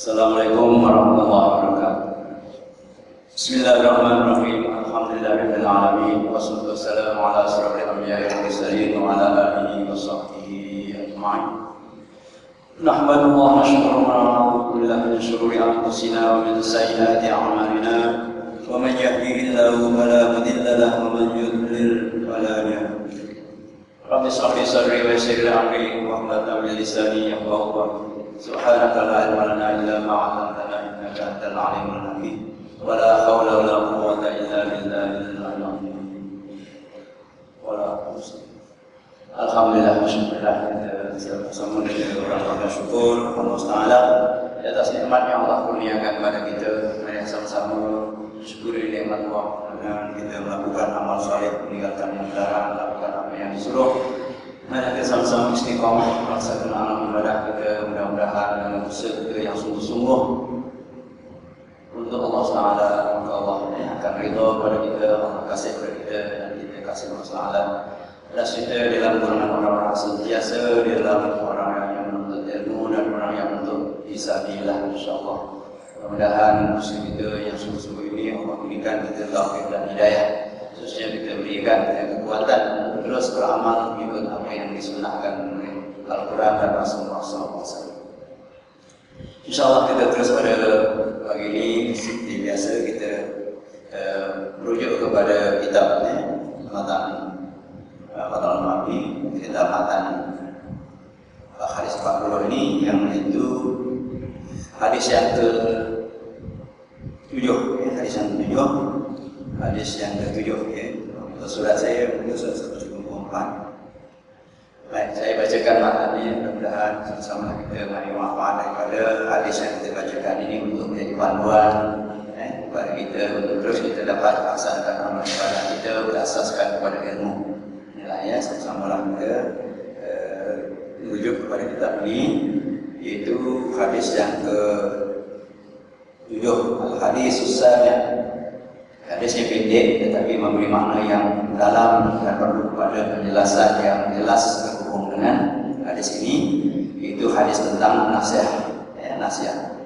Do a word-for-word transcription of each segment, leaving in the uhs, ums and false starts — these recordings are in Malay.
Assalamualaikum warahmatullahi wabarakatuh. Bismillahirrahmanirrahim. Alhamdulillahirabbil alamin wassalatu wassalamu ala asyrofil anbiya'i wal mursalin wa ala alihi wa sahbihi ajma'in. Nahmaduhu wa nashkuruhu wa na'udzu billahi min shururi anfusina wa min sayyiati a'malina. Wa man yahdihillahu fala mudilla lahu wa man yudlil fala hadiya lahu. Rabbi shrah li sadri wa yassir li amri wahlul min lisani yafqahu qawli. Subhanaka la ilma lana illa ma 'allamtana innaka antal alimul hakim. Wa la haula wa la quwwata illa billahil aliyyil azim. Alhamdulillah, syukurlah kita bersama dengan orang yang bersyukur Allah Taala atas nikmat yang Allah kurniakan kepada kita. Mari sama-sama syukuri nikmat Allah dengan kita melakukan amal saleh, meninggalkan yang dilarang, melakukan apa yang disuruh. Mari kita sama-sama istiqamah melaksanakan amal ibadah kita, mudah-mudahan dengan usaha kita yang sungguh-sungguh untuk Allah Taala, maka Allah akan ridha kepada kita, Allah kasih kepada kita dan kita kasih Allah Taala. Dan kita dalam golongan orang-orang sentiasa dalam orang yang menuntut ilmu dan orang yang menuntut fisabilillah, insyaallah. Mudah-mudahan usaha kita yang sungguh-sungguh ini Allah berikan kita taufik dan hidayah. Khususnya kita berikan kita kekuatan untuk terus beramal mengikut apa yang disunahkan oleh Al-Quran dan Rasulullah sallallahu alaihi wasallam. InsyaAllah kita terus pada pagi ini seperti biasa kita uh, merujuk kepada kitabnya matan uh, matan al-Mabi, kitab matan uh, hadis empat puluh ini yang itu hadis yang ke tujuh, ya, hadis yang ke tujuh. Hadis yang ketujuh, ya. Surat saya mungkin surat seratus lima puluh empat. Baik, saya bacakan maknanya. Mudah-mudahan sama-sama kita mari manfaat daripada hadis yang kita bacakan ini untuk menjadi panduan eh, kepada kita untuk terus kita dapat laksanakan amal ibadah kita berasaskan kepada ilmu. Inilah ya, sama-sama lah kita uh, merujuk kepada kitab ini, yaitu hadis yang ke tujuh, al-hadis susahnya. Hadisnya pendek tetapi memberi makna yang dalam dan perlu kepada penjelasan yang jelas berhubung dengan hadis ini, yaitu hadis tentang nasihat, ya, nasihat.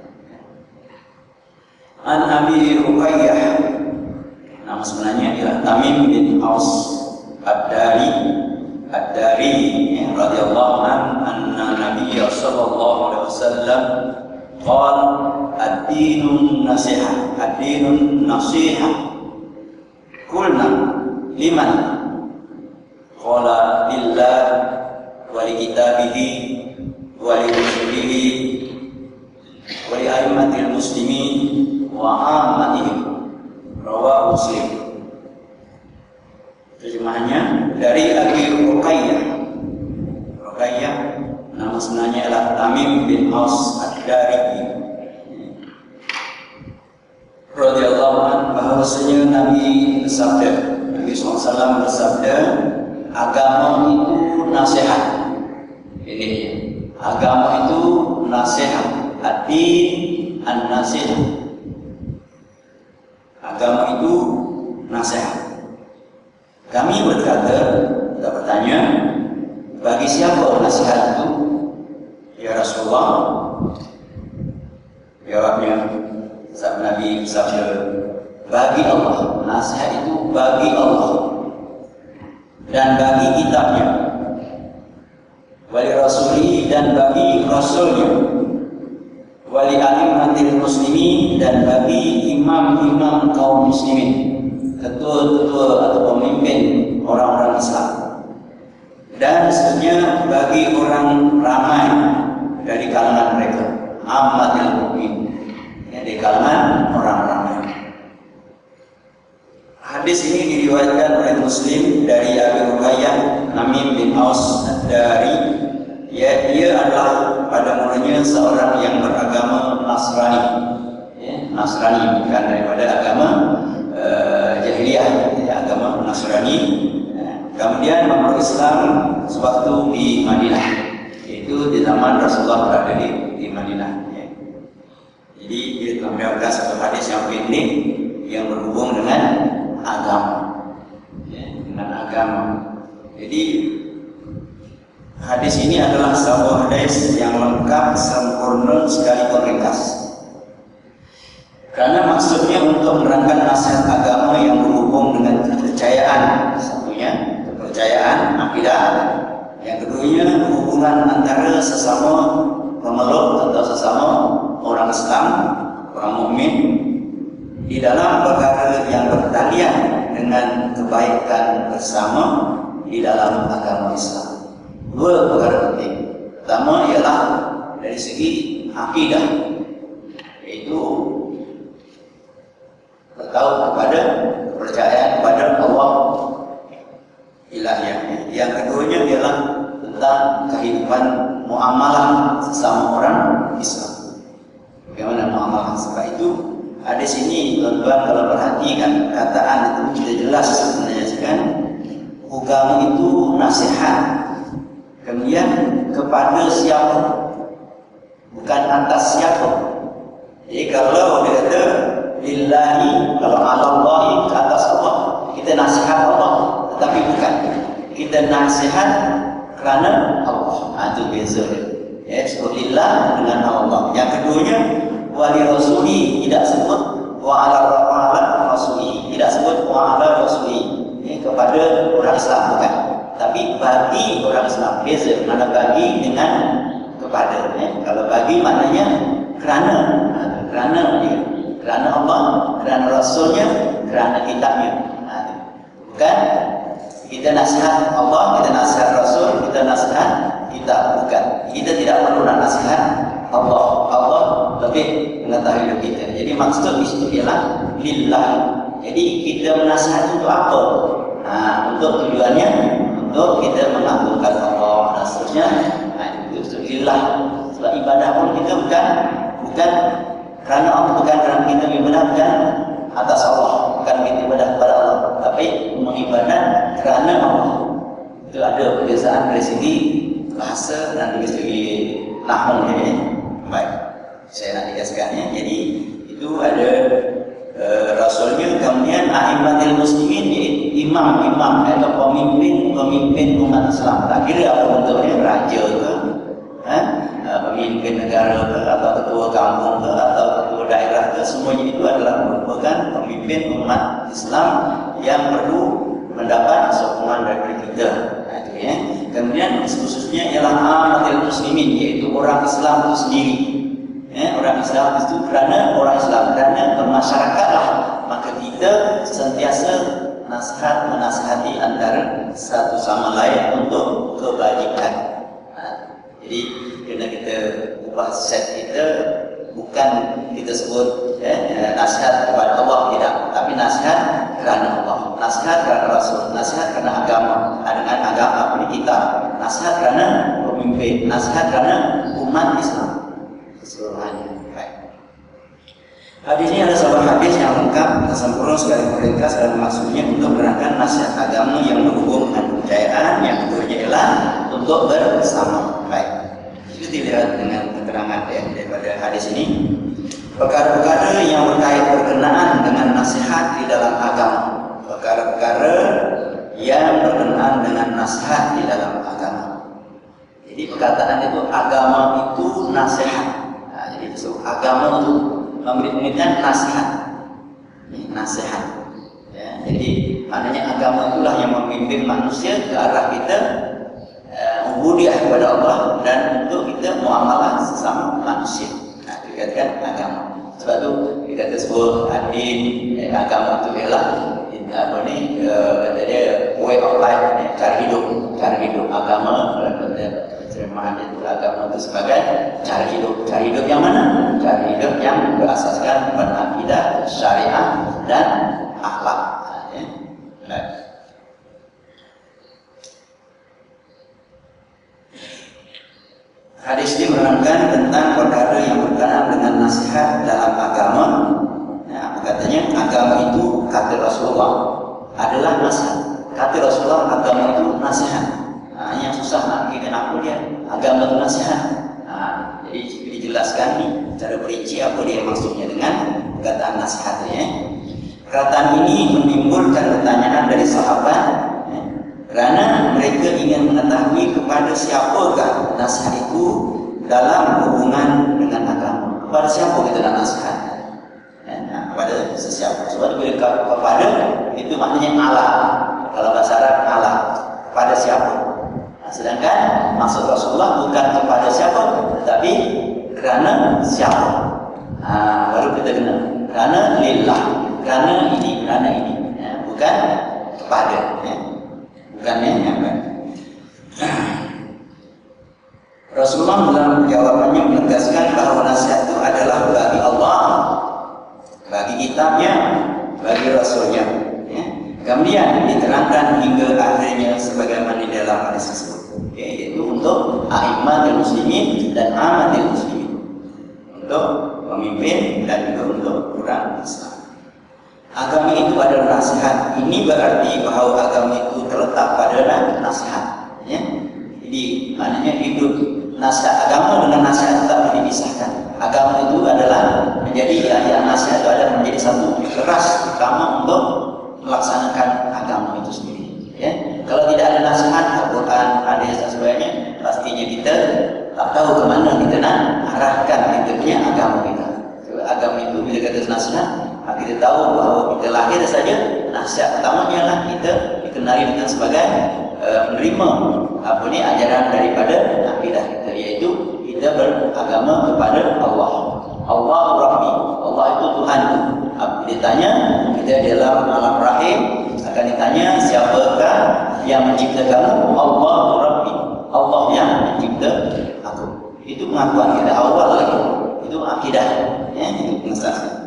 An Abi Ruqayyah, nama sebenarnya ialah Tamim bin Aus Ad-Dari Ad-Dari ya, radhiyallahu anhu anna Nabiy sallallahu alaihi wasallam qala ad-dinun nasihat, ad-dinun nasihat. Qulna liman? Qala lillah wa li kitabihi wa li rusulihi wa li a'immatil muslimin wa 'ammatihim. Rawahu Muslim. Terjemahannya dari Abi Ruqayyah. Ruqayyah nama sebenarnya adalah Tamim bin Aus Ad-Dari radhiyallahu anhu, bahwasanya Nabi bersabda, Nabi shallallahu alaihi wasallam bersabda, agama itu nasihat. Ini agama itu nasihat. Ad-din an-nasihat. Agama itu nasihat. Kami berkata, kita bertanya, bagi siapa nasihat itu? Ya Rasulullah. Jawabnya, sahabat Nabi bersabda, bagi Allah. Nasihat itu bagi Allah dan bagi kitabnya, wali rasuli dan bagi rasulnya, wali a'immatil muslimin dan bagi imam-imam kaum muslimin, ketua-ketua atau pemimpin orang-orang Islam, dan seterusnya bagi orang ramai dari kalangan mereka, ammatil mukmin, di kalangan orang ramai. Hadis ini diriwayatkan oleh Muslim dari Abi Ruqayyah Tamim bin Aus Ad-Dari. Ya, dia adalah pada mulanya seorang yang beragama Nasrani, ya, Nasrani bukan daripada agama uh, jahiliyah, ya, agama Nasrani. Ya, kemudian memeluk Islam sewaktu di Madinah, yaitu di zaman Rasulullah berada di, di Madinah. Jadi dia telah mendapatkan satu hadis yang pendek yang berhubung dengan agama, ya, dengan agama. Jadi hadis ini adalah sebuah hadis yang lengkap, sempurna sekaligus ringkas. Karena maksudnya untuk menerangkan nasihat agama yang berhubung dengan kepercayaan. Satunya kepercayaan, akidah. Yang keduanya hubungan antara sesama pemeluk atau sesama orang Islam, orang mukmin di dalam perkara yang bertalian dengan kebaikan bersama di dalam agama Islam. Dua perkara penting. Pertama ialah dari segi akidah, yaitu bertaut kepada kepercayaan kepada Allah ilahiyah. Yang keduanya ialah tentang kehidupan muamalah sesama orang Islam. Bagaimana muamalah? Sebab itu ada sini tuan-tuan kalau perhatikan kataan itu kita jelas sebenarnya kan, agama itu nasihat. Kemudian kepada siapa? Bukan atas siapa. Jadi kalau dia kata lillahi, kalau alallahi, ke atas Allah, kita nasihat Allah, tetapi bukan. Kita nasihat kerana Allah. Ha, itu beza dia. Ya, sebut lillah dengan Allah. Yang keduanya wali rasuli, tidak sebut wa ala rasuli, tidak sebut wa ala rasuli. Ya, kepada orang Islam bukan. Tapi bagi orang Islam beza. Mana bagi dengan kepada. Ya. Kalau bagi maknanya kerana, kerana dia. Kerana Allah, kerana Rasulnya, kerana kitabnya. Ha, bukan kita nasihat Allah, kita nasihat Rasul, kita nasihat kitab. Bukan. Kita tidak perlu nak nasihat Allah. Allah lebih mengetahui hidup kita. Jadi maksud di situ ialah lillah. Jadi kita menasihat untuk apa? Nah, untuk tujuannya untuk kita mengagungkan Allah dan seterusnya. Nah, itu untuk lillah. Sebab ibadah pun kita bukan bukan kerana Allah, bukan kerana kita beribadah bukan atas Allah, bukan kita ibadah kepada Allah, tapi mengibadah kerana Allah. Itu ada perbezaan dari segi bahasa dan dari segi nahwu ini. Baik, saya nak jelaskannya. Jadi itu ada uh, Rasulnya, kemudian a'immatul muslimin, iaitu imam-imam atau pemimpin-pemimpin umat Islam. Tak kira apa bentuknya, raja ke, ha? uh, pemimpin negara ke, atau ketua kampung ke, atau ketua daerah ke, semuanya itu adalah merupakan pemimpin umat Islam yang perlu mendapat sokongan dari kita. Nah, itu ya. Kemudian khususnya ialah amatil muslimin, yaitu orang Islam itu sendiri. Ya, orang Islam itu kerana orang Islam, kerana bermasyarakatlah, maka kita sentiasa nasihat menasihati antara satu sama lain untuk kebajikan. Nah, jadi kena kita ubah set kita, bukan kita sebut ya, nasihat kepada Allah, tidak, tapi nasihat kerana Allah, nasihat kerana Rasul, nasihat kerana agama. Dengan agama apa ni kita, nasihat kerana pemimpin, nasihat kerana umat Islam keseluruhannya. Baik. Hadis ini ada sebuah hadis yang lengkap, sempurna sekali ringkas dan maksudnya untuk menerangkan nasihat agama yang berhubung dengan kepercayaan, yang keduanya ialah untuk bersama. Baik. Itu dilihat dengan keterangan ya, daripada hadis ini. Perkara-perkara yang berkait berkenaan dengan nasihat di dalam agama. Perkara-perkara yang berkenaan dengan nasihat di dalam agama. Jadi perkataan itu agama itu nasihat. Nah, jadi itu agama itu memberikan nasihat. Nasihat. Ya, jadi maknanya agama itulah yang memimpin manusia ke arah kita uh, ubudiah kepada Allah dan untuk kita muamalah sesama manusia. Nah, dikatakan agama. Sebab itu kita sebut adin, eh, agama itu ialah apa ni, kata dia way of life, eh, cara hidup, cara hidup. Agama, terjemahan itu agama itu sebagai cara hidup. Cara hidup yang mana? Cara hidup yang berasaskan pada akidah, syariat dan akhlak. Ya. Baik. Hadis ini menerangkan tentang perkara yang berkenaan dengan nasihat dalam agama. Nah, katanya agama itu kata Rasulullah adalah nasihat. Kata Rasulullah agama itu nasihat. Nah, yang susah nak kita nak dia agama itu nasihat. Nah, jadi dijelaskan ni cara perinci apa dia maksudnya dengan perkataan nasihatnya. Perkataan ini menimbulkan pertanyaan dari sahabat, ya, kerana mereka ingin mengetahui kepada siapakah nasihat itu dalam hubungan dengan agama. Kepada siapa kita nak nasihat? Ya, kepada sesiapa. Sebab bila kepada itu maknanya ala. Kalau bahasa Arab ala, kepada siapa. Nah, sedangkan maksud Rasulullah bukan kepada siapa, tetapi kerana siapa. Nah, baru kita kenal. Kerana lillah, kerana ini, kerana ini. Ya, bukan kepada. Ya. Bukan yang apa. Rasulullah dalam jawabannya menegaskan bahawa nasihat itu adalah bagi Allah, bagi kitabnya, bagi Rasulnya. Ya. Kemudian diterangkan hingga akhirnya sebagaimana di dalam hadis tersebut, yaitu untuk a'immatul muslimin dan amatil muslimin, untuk pemimpin dan juga untuk orang Islam. Agama itu adalah nasihat. Ini berarti bahawa agama itu terletak pada nasihat. Ya. Jadi maknanya hidup nasihat agama dengan nasihat tak boleh dipisahkan. Agama itu adalah menjadi yang nasihat itu adalah menjadi satu keras utama untuk melaksanakan agama itu sendiri. Ya. Kalau tidak ada nasihat Al-Quran, hadis dan sebagainya, pastinya kita tak tahu ke mana kita nak arahkan kita punya agama kita. Agama itu bila kata nasihat, kita tahu bahawa kita lahir saja nasihat pertamanya lah kita dikenali dengan sebagai uh, menerima apa ni ajaran daripada akidah kita, iaitu kita beragama kepada Allah. Allah Rabbi, Allah itu Tuhanku. Bila ditanya kita dalam alam rahim akan ditanya siapakah yang mencipta kamu? Allah Rabbi, Allah yang mencipta aku. Itu pengakuan kita awal lagi. Itu akidah. Ya, itu pengesahan.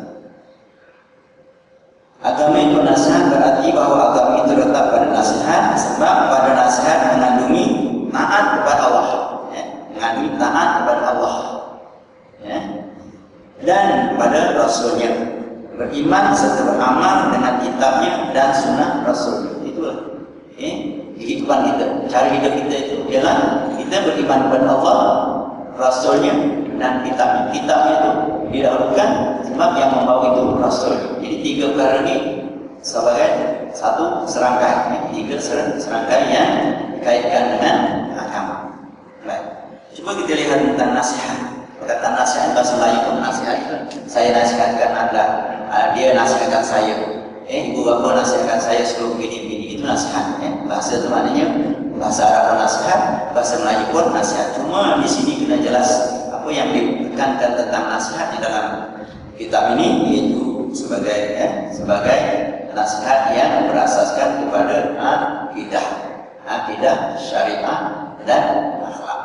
Agama itu nasihat berarti bahawa agama itu terletak pada nasihat, sebab pada nasihat mengandungi taat kepada Allah, ya, mengandungi taat kepada Allah, ya, dan pada Rasulnya, beriman serta beramal dengan kitabnya dan sunnah Rasul. Itulah ya, kehidupan kita, cara hidup kita itu ialah kita beriman kepada Allah, Rasulnya dan kitabnya. Kitabnya itu didahulukan sebab yang membawa itu Rasul. Jadi tiga perkara ini sebagai satu serangkai, ya, tiga serangkai yang dikaitkan dengan agama. Baik. Coba kita lihat tentang nasihat. Perkataan nasihat bahasa Melayu pun nasihat. Saya nasihatkan Anda, dia nasihatkan saya. Eh, ibu bapa nasihatkan saya suruh begini-begini. Itu nasihat. Eh. Bahasa itu maknanya bahasa Arab nasihat, bahasa Melayu pun nasihat. Cuma di sini kena jelas apa yang ditekankan tentang nasihat di dalam kitab ini, yaitu sebagai eh, sebagai nasihat yang berasaskan kepada akidah, akidah syariah dan akhlak.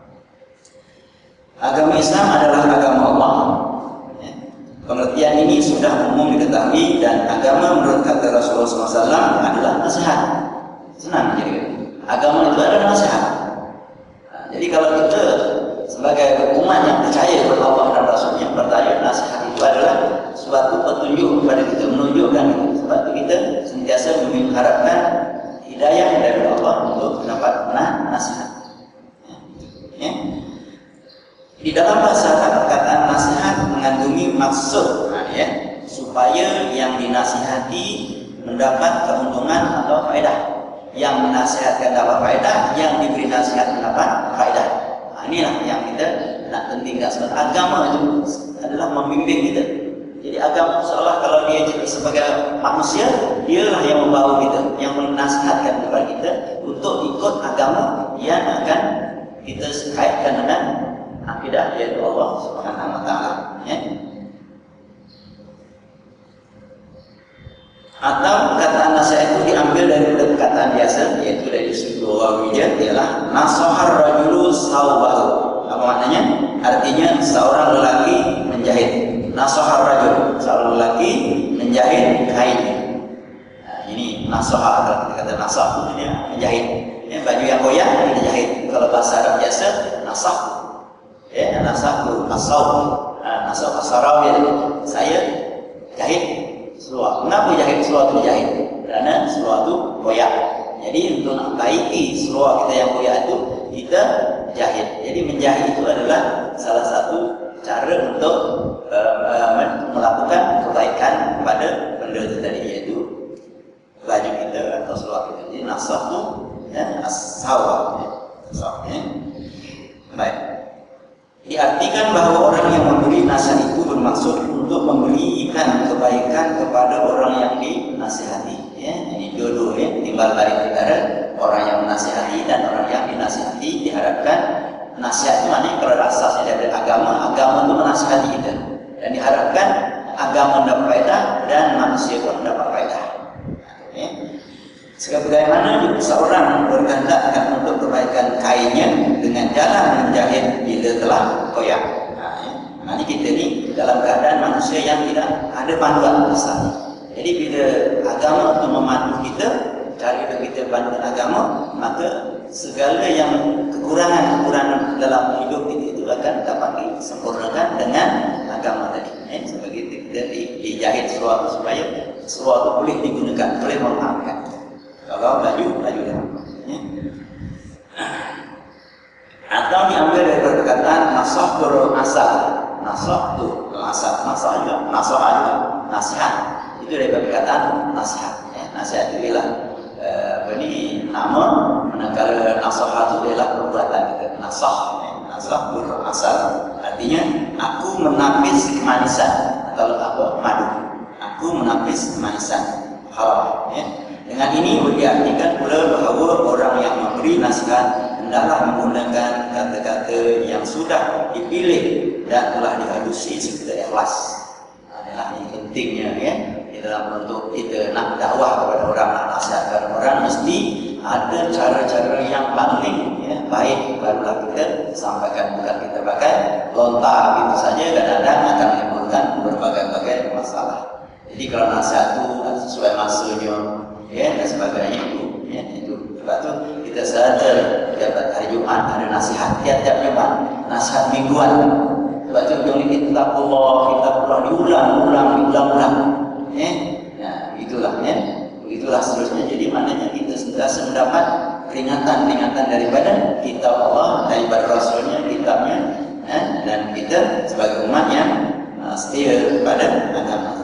Agama Islam adalah agama Allah. Ya. Pengertian ini sudah umum diketahui, dan agama menurut kata Rasulullah shallallahu alaihi wasallam adalah nasihat. Senang jadi. Agama itu adalah nasihat. Nah, jadi kalau kita sebagai umat yang percaya kepada Allah dan Rasulnya, bertanya nasihat itu adalah suatu petunjuk kepada kita, menunjukkan itu. Sebab itu kita sentiasa mengharapkan hidayah dari Allah untuk mendapat nasihat. Ya. Ya. Di dalam bahasa Arab, perkataan nasihat mengandungi maksud, nah, ya, supaya yang dinasihati mendapat keuntungan atau faedah. Yang menasihatkan dapat faedah, yang diberi nasihat mendapat faedah. Nah, inilah yang kita nak pentingkan. Sebab agama itu adalah membimbing kita. Jadi agama seolah kalau dia jadi sebagai manusia, dialah yang membawa kita, yang menasihatkan kepada kita untuk ikut agama yang akan kita kaitkan dengan akidah, yaitu Allah Subhanahu wa taala, ya. Atau perkataan nasihat itu diambil dari perkataan biasa, yaitu dari sudut rawiyah, ialah nasahar rajulu saubahu. Apa maknanya? Artinya seorang lelaki menjahit. Nasahar rajul, seorang lelaki menjahit kain. Nah, ini nasahar. Kalau kita kata nasah itu dia menjahit. Ya, baju yang koyak kita jahit. Kalau bahasa Arab biasa nasah. Ya, nasah itu asau. Nah, nasah asarau ya. Saya jahit seluar. Kenapa jahit seluar itu jahit? Karena seluar itu koyak. Jadi untuk nak baiki seluar kita yang koyak itu, kita jahit. Jadi menjahit itu adalah salah satu cara untuk uh, melakukan kebaikan kepada benda itu tadi, yaitu baju kita atau seluar kita. Jadi nasah itu ya, as-sawa. Ya. Baik. Diartikan bahawa orang yang memberi nasihat itu bermaksud untuk memberikan kebaikan kepada orang yang dinasihati. Ya, ini dua-dua ya, timbal balik antara orang yang menasihati dan orang yang dinasihati. Diharapkan nasihat itu maknanya kalau asasnya dari agama, agama itu menasihati kita, dan diharapkan agama mendapat faedah dan manusia pun mendapat faedah. Ya. Sebagaimana seorang berkehendak untuk perbaikan kainnya dengan jalan menjahit bila telah koyak. Nah, ya. Maknanya kita ni dalam keadaan manusia yang tidak ada panduan besar. Jadi bila agama untuk memandu kita, cari kita panduan agama, maka segala yang kekurangan-kekurangan dalam hidup kita itu akan dapat disempurnakan dengan agama tadi. Eh, sebagai kita dijahit sesuatu supaya sesuatu boleh digunakan, boleh memaafkan. Kalau laju, laju dah. Ya. Atau diambil dari perkataan nasah turun asal. Nasah tu asal, nasah juga, nasah juga, nasihat. Itu dari perkataan nasihat. Ya. Nasihat itu ialah uh, apa ni nama, manakala nasah itu ialah perbuatan kita. Nasah, ya. Nasah turun asal. Artinya aku menapis kemanisan atau apa madu. Aku menapis kemanisan halal. Ya. Dengan ini diartikan pula bahawa orang yang memberi nasihat hendaklah menggunakan kata-kata yang sudah dipilih dan telah dihalusi serta ikhlas. Adalah yang pentingnya ya. Di dalam bentuk kita nak dakwah kepada orang, nak nasihatkan orang, mesti ada cara-cara yang paling ya, baik barulah kita sampaikan. Bukan kita pakai lontar gitu saja, kadang-kadang akan menimbulkan berbagai-bagai masalah. Jadi kalau nasihat itu sesuai masanya ya dan sebagainya itu ya, itu sebab tu kita sadar dapat hari Jumat ada nasihat tiap-tiap Jumat, nasihat mingguan. Sebab tu yang kita Allah kita pula diulang-ulang diulang-ulang ya. Nah itulah ya, itulah seterusnya. Jadi maknanya kita sentiasa mendapat peringatan-peringatan daripada kitab Allah, daripada Rasulnya, kitabnya ya, dan kita sebagai umat yang uh, setia kepada agama.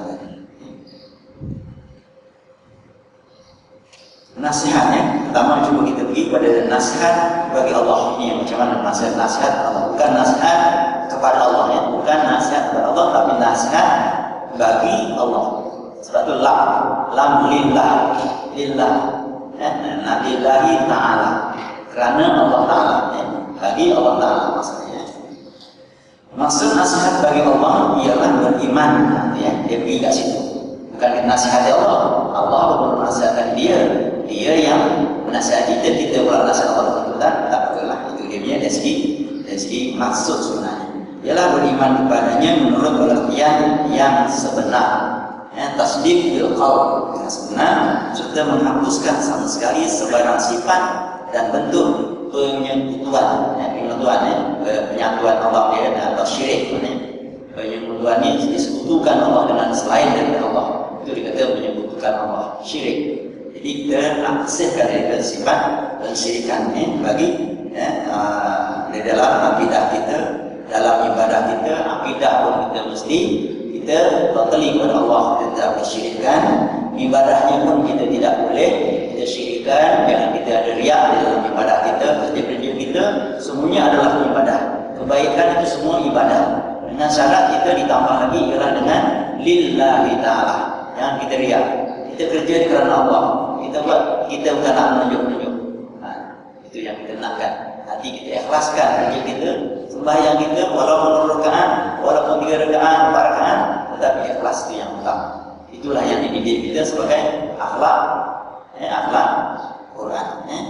Nasihatnya, pertama cuba kita pergi kepada nasihat bagi Allah. Ini macam mana nasihat nasihat Allah, bukan nasihat kepada Allah ya, bukan nasihat kepada Allah, tapi nasihat bagi Allah. Sebab itu lam, lam lillah, lillah, ya, nabillahi ta'ala, kerana Allah Ta'ala, ya, bagi Allah Ta'ala maksudnya. Maksud nasihat bagi Allah ialah beriman, ya, dia pergi kat situ. Bukan nasihat Allah, Allah pun menasihatkan dia. Dia yang menasihati kita, kita pula nasihat Allah betul-betul. Tak apalah, itu dia punya dari segi, dari segi maksud sebenarnya. Ialah beriman kepadanya menurut pengertian yang sebenar. Ya, tasdiq bil qaul yang sebenar, serta menghapuskan sama sekali sebarang sifat dan bentuk penyekutuan, ya, penyekutuan, ya, penyatuan Allah ya, atau syirik. Ya. Penyekutuan ini disekutukan Allah dengan selain daripada Allah. Itu dikata menyekutukan Allah, syirik. Jadi kita akseskan dari sifat pensyirikan ini bagi ya, uh, di dalam akidah kita, dalam ibadah kita, akidah pun kita mesti kita batali kepada Allah, kita tidak bersyirikkan. Ibadahnya pun kita tidak boleh kita syirikkan. Jangan kita ada riak di dalam ibadah kita, kerja-kerja kita semuanya adalah ibadah. Kebaikan itu semua ibadah. Dengan syarat kita ditambah lagi ialah dengan lillahi ta'ala. Jangan kita riak. Kita kerja kerana Allah. Kita buat, kita bukan nak menunjuk-menunjuk. Nah, itu yang kita nakkan. Nanti kita ikhlaskan kerja kita, sembahyang kita, walaupun dua rakaat, walaupun tiga rakaat, empat rakaat, tetapi ikhlas itu yang utama. Itulah yang dididik kita sebagai akhlak, eh, akhlak Quran. Eh.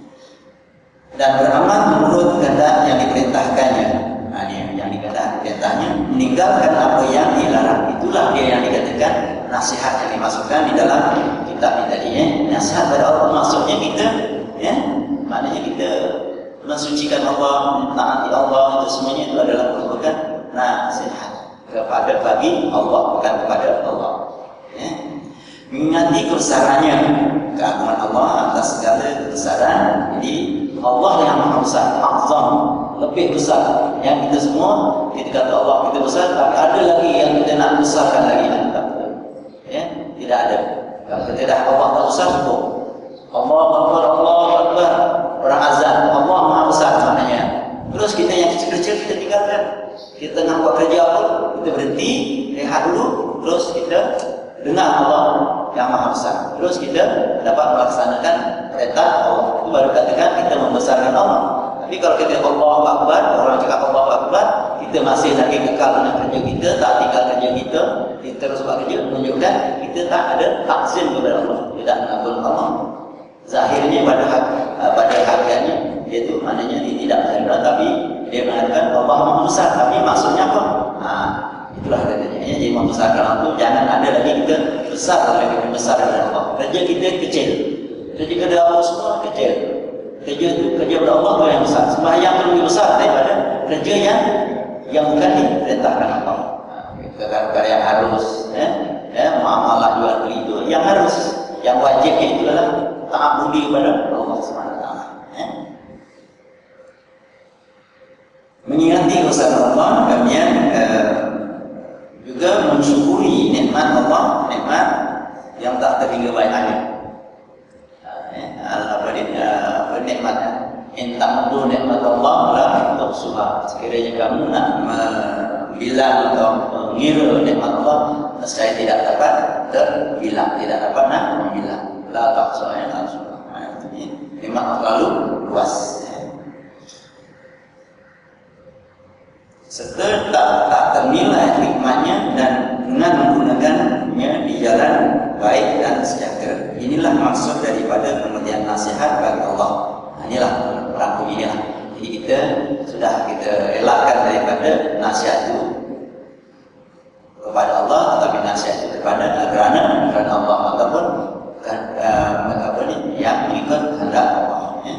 Dan beramal menurut kehendak yang diperintahkannya. Nah, dia yang diperintahnya meninggalkan apa yang dilarang. Itulah dia yang dikatakan nasihat yang dimasukkan di dalam kitab ini tadinya. Nasihat pada Allah maksudnya kita, ya, maknanya kita mensucikan Allah, mentaati Allah, itu semuanya itu adalah merupakan nasihat kepada bagi Allah, bukan kepada Allah. Ya. Mengingati kebesarannya, keagungan Allah atas segala kebesaran. Jadi Allah yang maha besar, azam, lebih besar. Yang kita semua, kita kata Allah kita besar, tapi ada lagi yang kita nak besarkan lagi. Ya, tidak ada. Kalau kita dah Allah tak besar cukup. Allah Akbar, Allah Akbar, orang azan, Allah maha besar maknanya. Terus kita yang kecil-kecil kita tinggalkan. Kita tengah buat kerja apa, kita berhenti, rehat dulu, terus kita dengar Allah yang Maha Besar. Terus kita dapat melaksanakan perintah Allah. Itu baru katakan kita membesarkan Allah. Tapi kalau kita Allahu Akbar, orang cakap Allahu Akbar, kita masih lagi kekal dengan kerja kita, tak tinggal kerja kita, kita terus buat kerja, menunjukkan kita tak ada takzim kepada Allah, tidak mengagungkan Allah. Zahirnya pada hak, pada hakikatnya, iaitu maknanya dia tidak benar, tapi dia mengatakan Allah Maha Besar. Tapi maksudnya apa? Ha, itulah katanya. Ya, jadi membesarkan Allah itu jangan ada lagi kita besar lagi besar dari Allah. Kerja kita kecil, kerja kita Allah semua kecil. Kerja itu kerja kepada Allah itu yang besar. Sembahyang itu lebih besar daripada kerja yang yang bukan diperintahkan Allah. Perkara yang harus, ya, ya, muamalah jual beli itu yang harus, yang wajibnya itu adalah taat budi kepada Allah Subhanahu Wa Taala. Ya. Mengingati usaha Allah, kemudian eh, juga mensyukuri nikmat Allah, nikmat yang tak terhingga baiknya. Apa dia apa nikmatnya? In ta'uddu nikmat Allah la tuhsuha. Sekiranya kamu nak bilang atau mengira nikmat Allah, saya tidak dapat terbilang, tidak dapat nak membilang. La tuhsuha, la tuhsuha. Nikmat terlalu luas. Serta tak, tak ternilai nikmatnya dan dengan menggunakannya di jalan baik dan sejahtera. Inilah maksud daripada pengertian nasihat bagi Allah. Nah, inilah rangkum inilah. Jadi kita sudah kita elakkan daripada nasihat itu kepada Allah, tetapi nasihat itu kepada kerana kerana Allah ataupun kan, uh, apa ni yang mengikut kehendak Allah. Ya.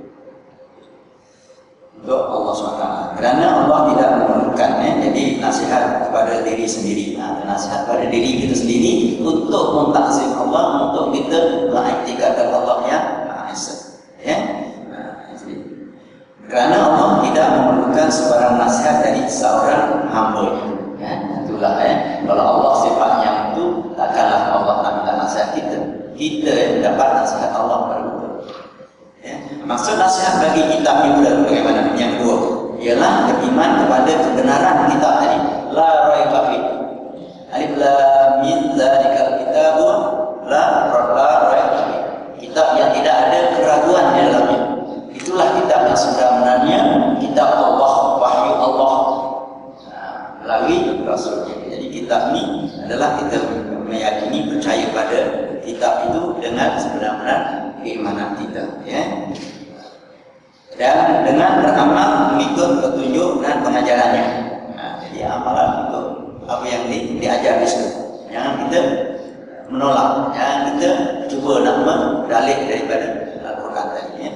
Untuk Allah subhanahu wa taala. Kerana Allah tidak memerlukan, ya, jadi nasihat kepada diri sendiri. Nah, nasihat kepada diri kita sendiri untuk mentakzim Allah, untuk kita mengiktikadkan Allah yang Maha Esa. Ya. Nah, jadi kerana Allah tidak memerlukan sebarang nasihat dari seorang hamba-Nya. Ya, itulah ya. Kalau Allah sifatnya itu, takkanlah Allah nak minta nasihat kita. Kita yang mendapat nasihat Allah baru. Ya. Maksud nasihat bagi kitab ini pula bagaimana? Yang kedua ialah beriman kepada kebenaran kitab tadi. La raiba fi. Alif lam mim zalikal kitabu la raiba fi. Kitab yang tidak ada keraguan di dalamnya. Itulah kitab yang sebenarnya, kitab Allah, wahyu Allah melalui Rasulnya. Jadi kitab ini adalah kita meyakini, percaya pada kitab itu dengan sebenar-benar keimanan kita, ya. Dan dengan beramal mengikut petunjuk dan pengajarannya. Nah, jadi amalan itu apa yang di, diajar di situ. Jangan kita menolak, jangan kita cuba nak berdalih daripada Al-Quran tadi, ya.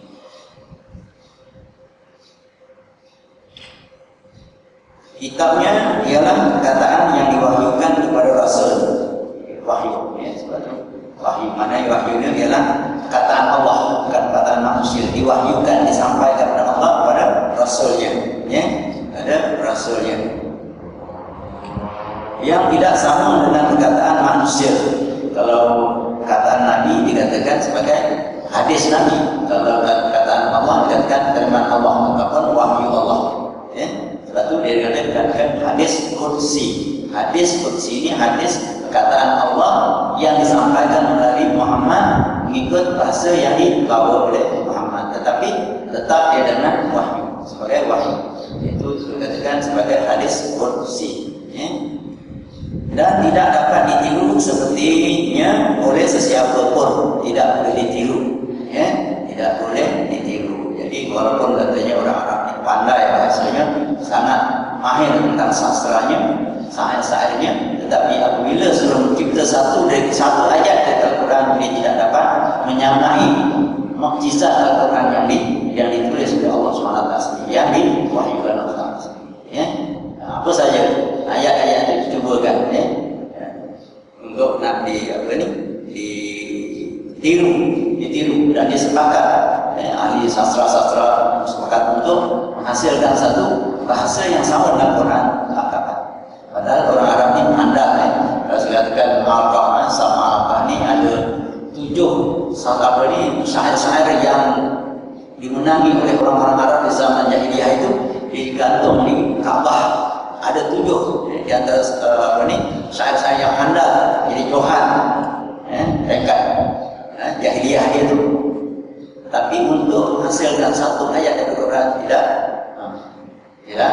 Kitabnya ialah perkataan yang diwahyukan kepada Rasul. Wahyu, ya, sebabnya wahyu mana wahyu ini ialah perkataan Allah, bukan perkataan manusia. Diwahyukan, disampaikan kepada Allah kepada Rasulnya, ya, ada Rasulnya. Yang tidak sama dengan perkataan manusia. Kalau perkataan Nabi dikatakan sebagai hadis Nabi, kalau perkataan Allah dikatakan firman Allah ataupun wahyu Allah, ya. Sebab itu dia dikatakan hadis qudsi. Hadis qudsi ini hadis perkataan Allah yang disampaikan melalui Muhammad mengikut bahasa yang dibawa oleh Muhammad, tetapi tetap dia dengan wahyu, sebagai wahyu. Itu dikatakan sebagai hadis qudsi, ya. Dan tidak dapat ditiru sepertinya oleh sesiapa pun, tidak boleh ditiru, ya, tidak boleh ditiru. Jadi walaupun katanya orang Arab ini pandai bahasanya, sangat mahir tentang sastranya, sains-sainsnya, tetapi apabila suruh mencipta satu dari satu ayat dari Al-Quran, dia tidak dapat menyamai mukjizat Al-Quran yang di, yang ditulis oleh Allah subhanahu wa taala sendiri, yang diwahyukan Allah Taala sendiri, ya. Apa saja ayat-ayat itu cubakan, ya, untuk nak di apa ni ditiru, ditiru dan disepakat, ya, ahli sastra-sastra sepakat untuk menghasilkan satu bahasa yang sama dengan Quran. Padahal orang Arab ini mandang, ya. Kalau saya katakan Al-Qamah sama Al-Qamah ini ada tujuh apa ni syair-syair yang dimenangi oleh orang-orang Arab di zaman jahiliyah itu, digantung di Ka'bah. Ada ada tujuh di antara uh, apa ni syair-syair yang handal jadi Johan eh, rekat eh, jahiliyah dia tu. Tapi untuk menghasilkan satu ayat dari Quran tidak tidak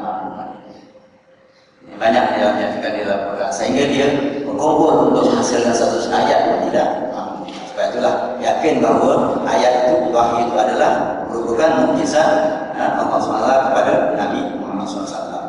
banyak yang menyatakan di dalam Quran sehingga dia berkumpul untuk menghasilkan satu ayat pun tidak. Sebab itulah yakin bahawa ayat itu wahyu itu adalah merupakan mukjizat Allah subhanahu wa taala kepada Nabi Muhammad shallallahu alaihi wasallam.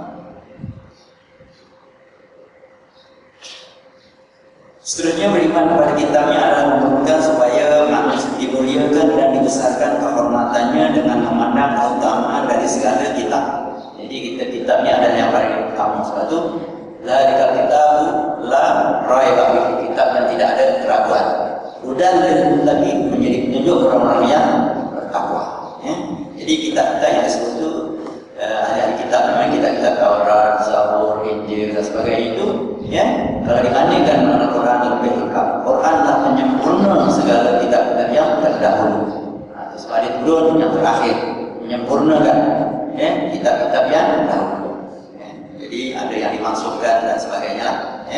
Seterusnya beriman kepada kitabnya adalah memerlukan supaya manusia dimuliakan dan dibesarkan kehormatannya dengan memandang keutamaan dari segala kitab. Jadi kita kitabnya adalah yang paling utama. Sebab itu la dikal kitabu la raiba fihi, kitab yang tidak ada keraguan. Dan lagi menjadi petunjuk orang-orang yang bertakwa. Ya? Jadi kitab-kitab yang disebut itu uh, ahli-ahli kitab memang kitab-kitab Taurat, Zabur, Injil dan sebagainya itu, ya, kalau dibandingkan dengan Al-Quran lebih lengkap. Quran adalah penyempurna segala kitab-kitab yang terdahulu. Nah, sebab dia turun yang terakhir, menyempurnakan ya, kitab-kitab yang dahulu. Ya? Jadi ada yang dimasukkan dan sebagainya lah. Ya?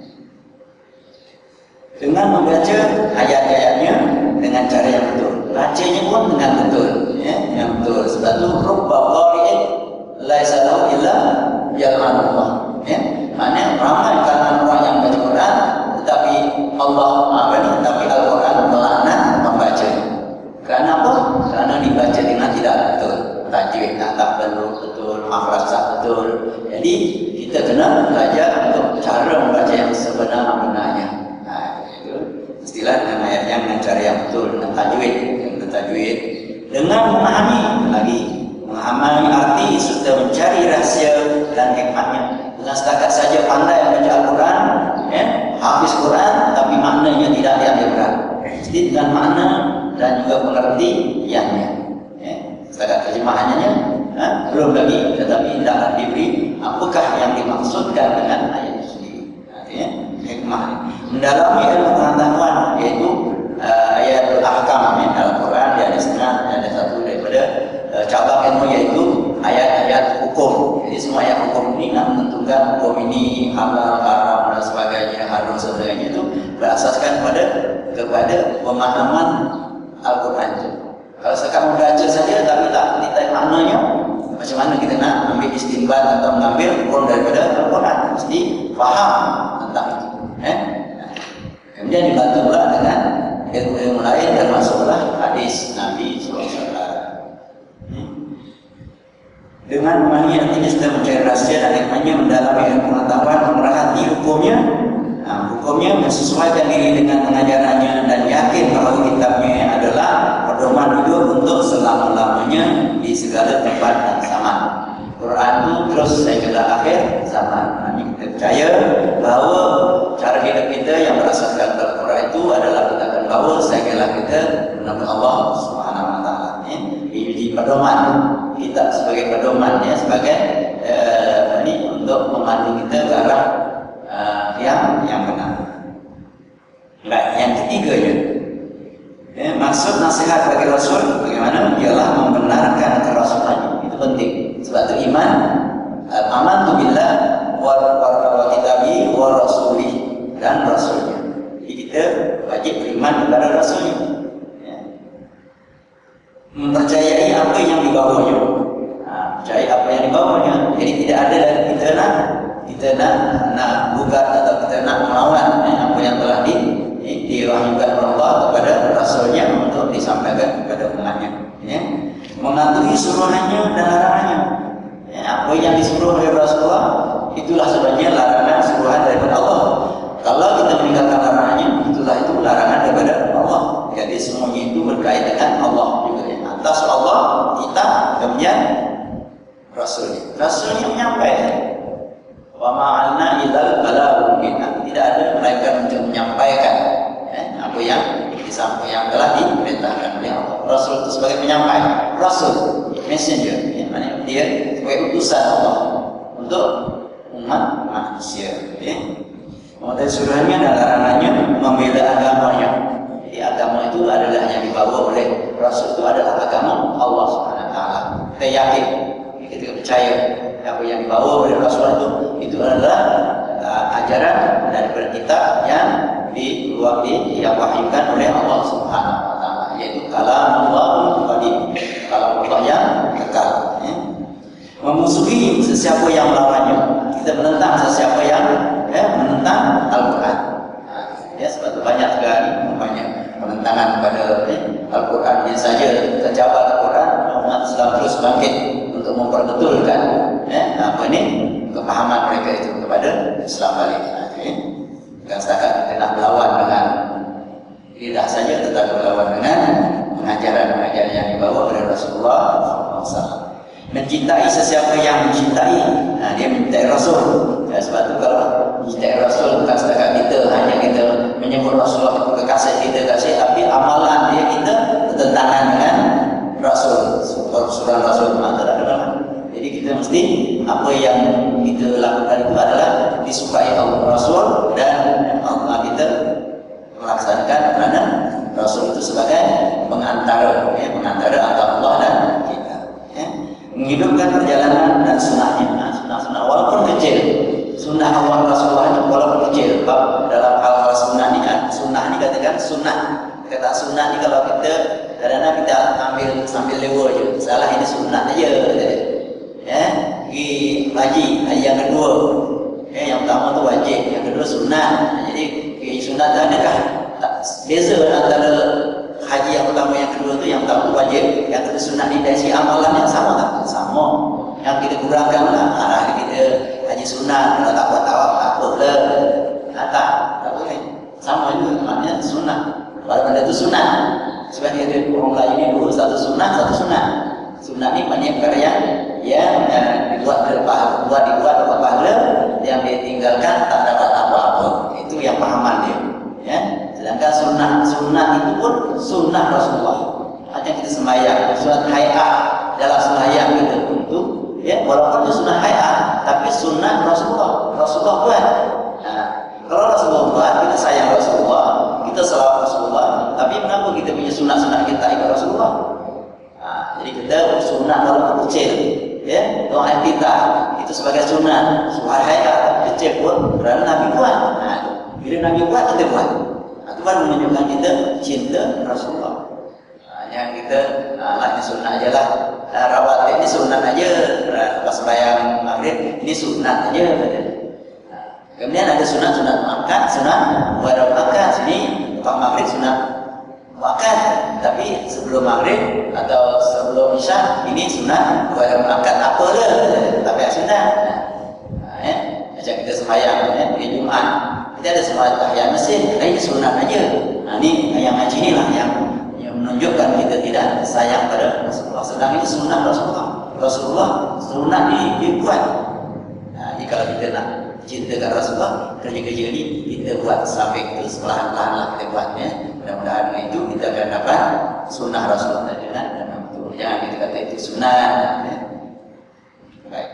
Dengan membaca ayat-ayatnya dengan cara yang betul, bacanya pun dengan betul, ya, yang betul. Sebab itu rubba qari'in laisa lahu illa yal'anullah. Ya, maknanya ramai kalangan orang yang baca Quran, tetapi Allah apa ni? Tetapi Al-Quran melaknat membaca. Kenapa? Karena dibaca dengan tidak betul, tajwid tak perlu betul, makhraj tak betul. Jadi kita kena belajar untuk cara membaca yang sebenar-benarnya. Istilah dengan ayat yang dengan cara yang betul, dengan tajwid, dengan tajwid, dengan memahami lagi, memahami arti serta mencari rahsia dan hikmahnya. Bukan setakat saja pandai membaca Al-Quran, ya, hafiz Quran, tapi maknanya tidak diambil berat. Jadi dengan makna dan juga pengertiannya. Ya, setakat terjemahannya, ya, belum lagi, tetapi tidaklah diberi apakah yang dimaksudkan dengan ayat itu sendiri. Artinya hikmah. Mendalami ilmu pengetahuan yaitu uh, ayat al-ahkam ya, Al-Quran dia ada setengah, ada satu daripada uh, cabang ilmu yaitu ayat-ayat hukum. Jadi semua ayat hukum ini nak menentukan hukum ini halal, haram dan sebagainya, harus dan sebagainya itu berasaskan pada kepada pemahaman Al-Quran itu. Kalau sekarang membaca saja tapi tak detail maknanya, macam mana kita nak ambil istinbat atau mengambil hukum daripada Al-Quran? Mesti faham tentang itu. Eh? Kemudian dibantu pula dengan ilmu-ilmu lain termasuklah hadis Nabi shallallahu alaihi wasallam. Dengan memahami artinya sudah mencari rahsia dan hikmahnya, mendalami ilmu pengetahuan, memerhati hukumnya, nah, hukumnya menyesuaikan diri dengan pengajarannya dan yakin bahawa kitabnya adalah pedoman hidup untuk selama-lamanya di segala tempat dan zaman. Quran itu terus sehingga akhir zaman. Kami kita percaya bahawa cara hidup kita yang berasaskan Al-Quran itu adalah kita akan bawa sehingga kita menemukan Allah Subhanahu Wa Taala. Ini jadi pedoman kita sebagai pedoman ya, sebagai uh, ini untuk memandu kita ke arah uh, yang yang benar. Baik, yang ketiganya, ya, maksud nasihat bagi Rasul bagaimana? Ialah membenarkan kerasulannya. Itu penting. Sebab itu iman, amantu billah wa wa kitabi wa rasuli dan rasulnya. Jadi kita wajib beriman kepada rasulnya. Ya. Mempercayai apa yang dibawanya. Nah, percayai apa yang dibawanya. Jadi tidak ada lagi kita nak kita nak nak gugat atau kita nak melawan ya, apa yang telah di diwahyukan Allah kepada rasulnya untuk disampaikan kepada umatnya. Ya. Mematuhi suruhannya dan larangannya. Ya, apa yang disuruh oleh Rasulullah itulah sebenarnya larangan suruhan daripada Allah. Kalau kita meninggalkan larangannya, itulah itu larangan daripada Allah. Jadi semuanya itu berkait dengan Allah juga. Ya. Atas Allah kita kemudian Rasulnya. Rasulnya menyampaikan. Wa ma'alna ilal balaghul mubin. Tidak ada melainkan untuk menyampaikan ya, apa yang disampaikan yang telah diperintahkan oleh Allah. Rasul itu sebagai penyampai, Rasul, messenger, ya, maknanya dia sebagai utusan Allah untuk umat manusia. Ya. Kemudian suruhannya dan larangannya membela agamanya. Jadi agama itu adalah yang dibawa oleh Rasul itu adalah agama Allah Subhanahu Wa Taala. Kita yakin, Kita percaya apa yang dibawa oleh Rasulullah itu itu adalah uh, ajaran daripada kitab yang diwahyukan yang wahyukan oleh Allah Subhanahu wa taala, yaitu kalam Allahul qadim, kalam Allah yang kekal. Ya. Memusuhi sesiapa yang melawannya. Kita menentang sesiapa yang ya, menentang Al-Quran. Ya, sebab itu banyak sekali banyak penentangan kepada eh, Al-Quran yang saja tercapai Al-Quran, umat Islam terus bangkit untuk memperbetulkan eh, apa ini kepahaman mereka itu kepada Islam balik. Eh. Bukan setakat kita nak melawan dengan lidah saja, tetapi melawan dengan pengajaran-pengajaran yang dibawa oleh Rasulullah shallallahu alaihi wasallam. Mencintai sesiapa yang mencintai, nah, dia mencintai Rasul. Ya, sebab itu kalau mencintai Rasul bukan setakat kita hanya kita menyebut Rasulullah itu kekasih kita kasih, tapi amalan dia kita bertentangan dengan Rasul. Surah Rasul itu adalah. Jadi kita mesti apa yang kita lakukan itu adalah disukai Allah Rasul, dan Allah kita melaksanakan kerana Rasul itu sebagai pengantara, ya, pengantara antara Allah dan kita. Ya. Menghidupkan perjalanan dan sunnahnya. Nah, sunnah-sunnah walaupun kecil, sunnah Allah Rasulullah itu walaupun kecil. Bab dalam hal-hal sunnah ni kan, sunnah ni katakan sunnah. Kata sunnah ni kalau kita kadang-kadang kita ambil sambil lewa je. Salah ini sunnah aja. Ya, pergi haji yang kedua. Ya, yang pertama tu wajib, yang kedua sunnah. Jadi pergi sunnah tu adakah tak beza antara haji yang pertama yang kedua tu, yang pertama tu wajib, yang kedua sunnah ni dari segi amalan yang sama tak? Sama. Yang kita kurangkan lah, arah kita haji sunnah, kalau tak buat tawaf tak apa lah. Nah, tak, tak boleh. Sama juga maknanya sunnah. Walaupun itu sunnah. Sebab dia ada orang Melayu ni dua, satu sunnah, satu sunnah. Sunnah ni maknanya perkara yang yang uh, dibuat berpahala, buat dibuat dapat pahala, yang dia tinggalkan tak dapat apa-apa. Itu yang pahaman dia. Ya. Sedangkan sunnah, sunnah itu pun sunnah Rasulullah. Macam kita sembahyang, sunnah hayat dalam sembahyang kita itu, ya, walaupun itu sunnah hayat, tapi sunnah Rasulullah. Rasulullah buat. Nah, kalau Rasulullah buat, kita sayang Rasulullah, kita selawat Rasulullah. Tapi kenapa kita punya sunnah-sunnah kita ikut Rasulullah? Nah, jadi kita sunnah walaupun kecil, ya, doa kita itu sebagai sunnah, sunnah hayat kecil pun kerana Nabi buat. Nah, bila Nabi buat, kita buat. Itu baru menunjukkan kita cinta Rasulullah. Nah, yang kita nah, lah ini sunnah aja lah. Nah, rawatib ini sunnah aja. Pas sembahyang maghrib ini sunnah aja. Nah, kemudian ada sunnah sunat makan, sunnah wadam makan. Sini lepas maghrib sunnah makan. Tapi sebelum maghrib atau sebelum isya ini sunnah wadam makan. Apa lah? Tapi sunnah. Nah, ya. Macam kita sembahyang ya, di Jumat. Kita ada semua tahiyat masjid, ini sunat aja. Nah, ini yang haji ni lah yang, yang menunjukkan kita tidak sayang pada Rasulullah. Sedang ini sunnah Rasulullah. Rasulullah sunnah ni dibuat. Nah, jadi kalau kita nak cintakan Rasulullah, kerja-kerja ni kita buat sampai itu perlahan-lahan lah kita buat ya. Mudah-mudahan itu kita akan dapat sunnah Rasulullah dengan dengan betul. Jangan kita kata itu sunnah. Ya. Baik.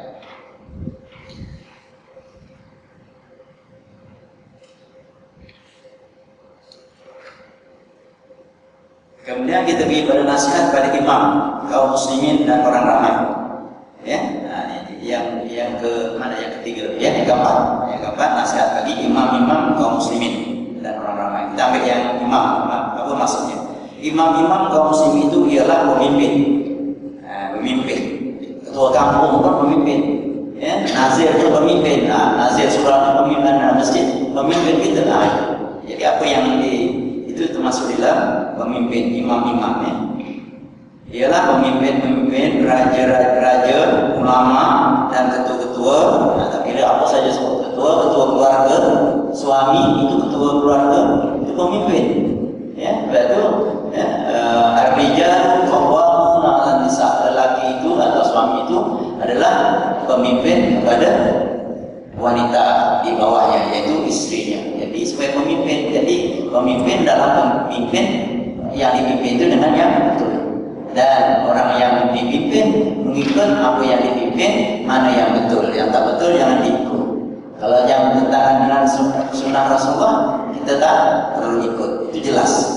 Kemudian kita pergi pada nasihat pada imam kaum muslimin dan orang ramai. Ya, nah, yang yang ke mana yang ketiga? Ya, yang keempat. Yang keempat nasihat bagi imam-imam kaum muslimin dan orang ramai. Kita ambil yang imam. Apa maksudnya? Imam-imam kaum muslimin itu ialah pemimpin. Nah, pemimpin. Ketua kampung pun pemimpin. Ya, nazir pun pemimpin. Nah, nazir surah pemimpin masjid, pemimpin kita. Nah, jadi apa yang di itu termasuk dalam pemimpin imam-imamnya. Ialah pemimpin-pemimpin, raja-raja, ulama dan ketua-ketua. Nah, tapi apa saja sebut ketua, ketua keluarga, suami itu ketua keluarga, itu pemimpin. Ya, sebab itu ya, ar-rijal qawwamuna 'alan nisa, lelaki itu atau suami itu adalah pemimpin kepada wanita di bawahnya, yaitu istrinya. Jadi sebagai pemimpin, jadi pemimpin dalam pemimpin yang dipimpin itu dengan yang betul, dan orang yang dipimpin mengikut apa yang dipimpin, mana yang betul, yang tak betul jangan diikut. Kalau yang bertentangan dengan sunnah Rasulullah kita tak perlu ikut, itu jelas.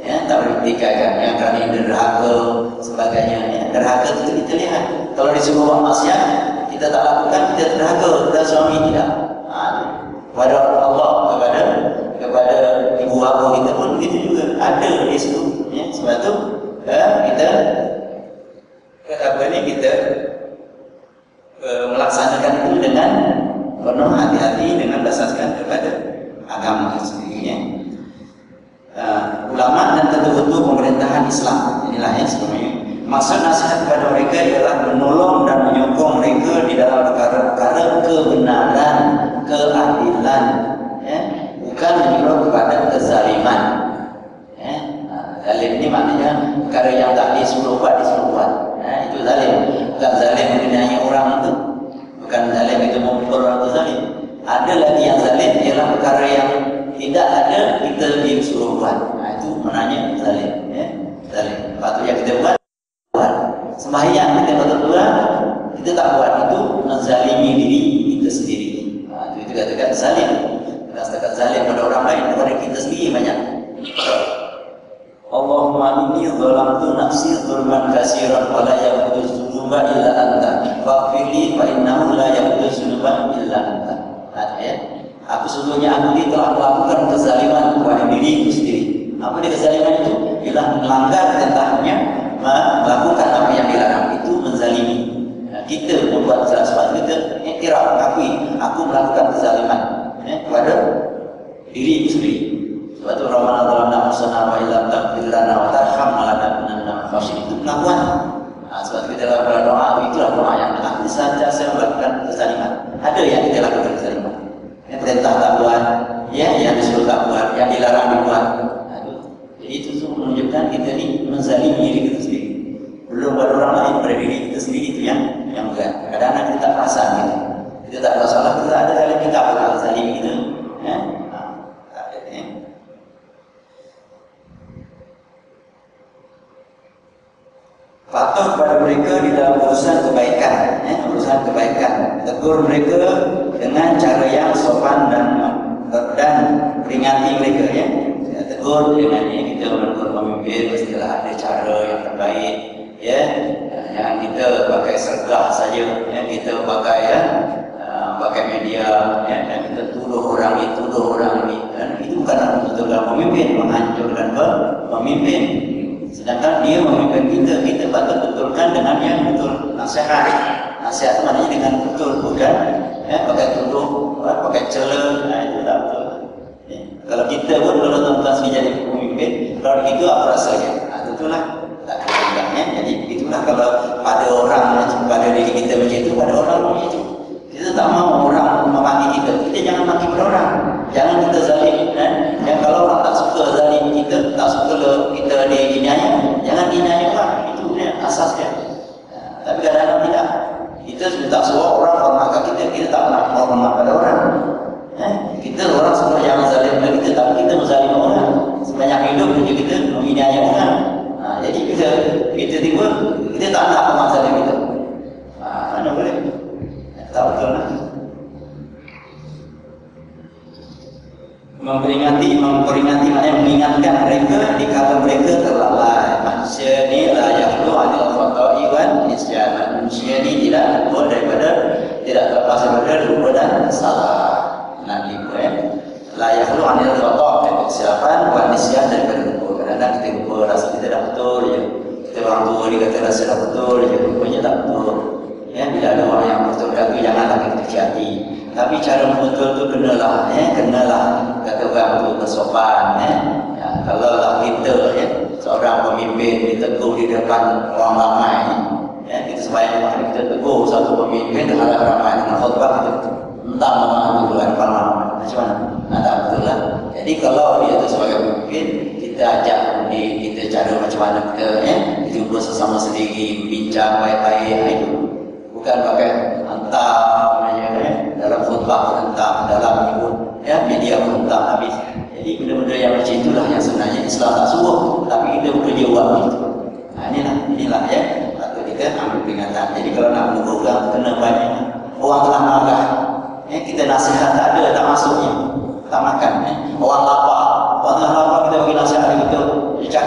ya, tak boleh ditikaikan. Yang kerana derhaka sebagainya, ya. Derhaka itu kita lihat. Kalau disuruh buat maksiat, kita tak lakukan, kita derhaka kepada suami tidak. Ha, kepada Allah, kepada kepada ibu bapa kita pun begitu juga. Ada di situ. Ya. Sebab itu ya, kita apa ni kita uh, melaksanakan itu dengan penuh hati-hati dengan berdasarkan kepada agama sendiri. Ya. Uh, ulama dan ketua-ketua pemerintahan Islam inilah yang sebenarnya maksud nasihat kepada mereka ialah menolong dan menyokong mereka di dalam perkara-perkara kebenaran, keadilan, ya. Bukan menyuruh kepada kezaliman. Ya. Zalim ini maknanya perkara yang tak disuruh buat, disuruh buat. Ya. Itu zalim. Bukan zalim mengenai orang itu. Bukan zalim itu memukul orang itu zalim. Ada lagi yang zalim ialah perkara yang tidak ada kita disuruh buat. Nah, itu maknanya zalim. Ya. Zalim. Patut yang kita buat. Sembahyang kita betul buat, kita tak buat, itu menzalimi diri kita sendiri. Ha, itu kita katakan zalim. Kita katakan zalim pada orang lain, kepada kita sendiri banyak. Allahumma inni zalamtu nafsi zulman katsiran wa la yaghfiru dzunuba illa anta faghfirli fa innahu la yaghfiru dzunuba illa anta. Ya. Aku sesungguhnya aku ini telah melakukan kezaliman kepada diriku sendiri. Apa dia kezaliman itu? Ialah melanggar tentangnya, melakukan apa yang dilarang, itu menzalimi. Nah, kita membuat sesuatu, kita iktiraf, akui aku melakukan kezaliman ya, kepada diriku sendiri. Sebab itu Rabbana zalamna anfusana wa illam taghfir lana wa tarhamna lanakunanna minal khasirin. Itu pengakuan. Nah, sebab kita lakukan doa, itulah doa yang benar. Saja saya melakukan kezaliman. Ada yang kita lakukan kezaliman. Yang perintah tak buat, ya, yang disuruh tak buat, yang dilarang dibuat. Jadi itu semua menunjukkan kita ni menzalimi diri kita sendiri. Belum pada orang lain, pada diri kita sendiri itu yang yang berat. Kadang-kadang kita tak perasan gitu. Kita tak perasan lah, kita ada dalam kita apa nak zalimi kita. Ya? Ha, tak ada. Ya? Patuh kepada mereka di dalam urusan kebaikan. Ya? Urusan kebaikan. Tegur mereka dengan cara yang sopan dan dan peringati mereka. Ya? Tegur dengan ini kita menegur pemimpin mestilah ada cara yang terbaik, ya. Yang kita pakai sergah saja, ya. Kita pakai ya, uh, pakai media, ya. Dan kita tuduh orang ini, tuduh orang ini, dan itu bukan membetulkan pemimpin, menghancurkan pemimpin. Sedangkan dia memimpin kita, kita patut betulkan dengan yang betul, nasihat. Nasihat maknanya dengan betul, bukan ya, pakai tuduh, pakai cela, nah, itu tak betul. Kalau kita pun kalau tuan-tuan sendiri jadi pemimpin, kalau itu apa rasanya? Nah, itulah tak kira-kiranya. Jadi itulah kalau pada orang, pada diri kita macam itu, pada orang macam itu. Kita tak mahu orang memaki kita. Kita jangan maki pada orang. Jangan kita zalim. Eh? Dan kalau orang tak suka zalim kita, tak suka kita diinaya, jangan inaya orang. Itu dia asasnya. Nah, tapi kadang-kadang tidak. Kita sudah tak suruh orang hormat kita, kita tak nak hormat pada orang. Eh, kita orang semua yang zalim pada kita, tapi kita menzalim orang. Sebanyak hidup juga kita menginaya orang. Ha, jadi kita kita tiba kita tak nak orang zalim kita. Ha, mana boleh? Tak betul lah. Memperingati, memperingati maknanya mengingatkan mereka dikala mereka terlalai. Manusia ni la yakhlu anil khata'i wan nisyan. Manusia ni tidak luput daripada, tidak terlepas daripada lupa dan salah. Nabi pun ya, layak lu anil khata' dan kesilapan, buat nisyan daripada lupa. Kadang-kadang kita lupa rasa kita dah betul je. Kita orang tua dia kata rasa dah betul je, rupanya tak betul. Ya, bila ada orang yang betul berlaku, janganlah kita kecil hati. Tapi cara betul tu kenalah, ya, kenalah kata orang tu bersopan. Ya. Ya, kalau lah kita, ya, seorang pemimpin ditegur di depan orang ramai, ya, kita supaya kita tegur satu pemimpin dengan ramai dengan khutbah kita. Entah mana tu depan ramai. Macam mana? Nah, tak betul lah. Jadi kalau dia tu sebagai pemimpin, kita ajak di kita cara macam mana kita, ya, jumpa sesama sendiri, bincang baik-baik itu. Bukan pakai entah namanya, ya, dalam khutbah entah, dalam ibu, ya, media entah habis. Jadi benda-benda yang macam itulah yang sebenarnya Islam tak suruh, tapi kita bekerja buat itu. Nah, inilah, inilah ya, patut kita ambil peringatan. Jadi kalau nak menegur orang, kena banyak. Orang telah marah. Ya, kita nasihat tak ada, tak masuknya, tak makan. Ya. Orang lapar, orang telah lapar kita bagi nasihat kita, dia cakap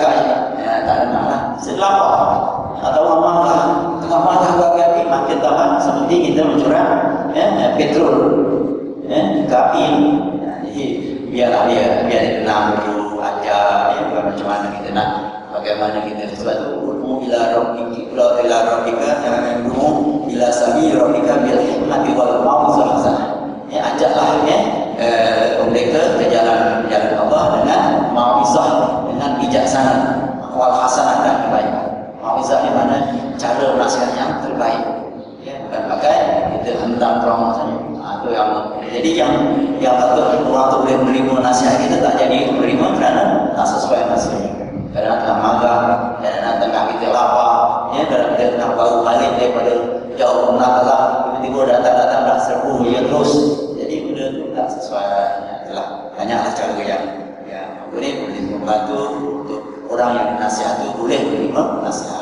seperti kita mencurah ya, petrol ya, ke api. Ya, jadi biarlah dia biar dia tenang dulu, ajar ya, bukan macam mana kita nak, bagaimana kita. Sebab tu ud'u ila rabbika ila rabbika ud'u ila sabili rabbika bil hikmati wal mau'izah hasanah. Ya, ajaklah ya eh, mereka ke jalan jalan Allah dengan mau'izah, dengan bijaksana, wal hasanah dan kebaikan. Mau'izah di mana cara nasihat yang terbaik. Ya, bukan pakai kita hendak terang saja. Ha, itu yang jadi yang yang patut orang tu boleh menerima nasihat kita tak jadi menerima kerana tak sesuai nasihat. Kadang tengah marah, kadang tengah kita lapar, ya, kadang kita tengah baru balik daripada jauh menatap, tiba-tiba datang-datang dah serbu ya terus. Jadi benda tu tak sesuai. Ya, itulah banyaklah cara yang ya boleh boleh membantu untuk orang yang nasihat tu boleh menerima nasihat.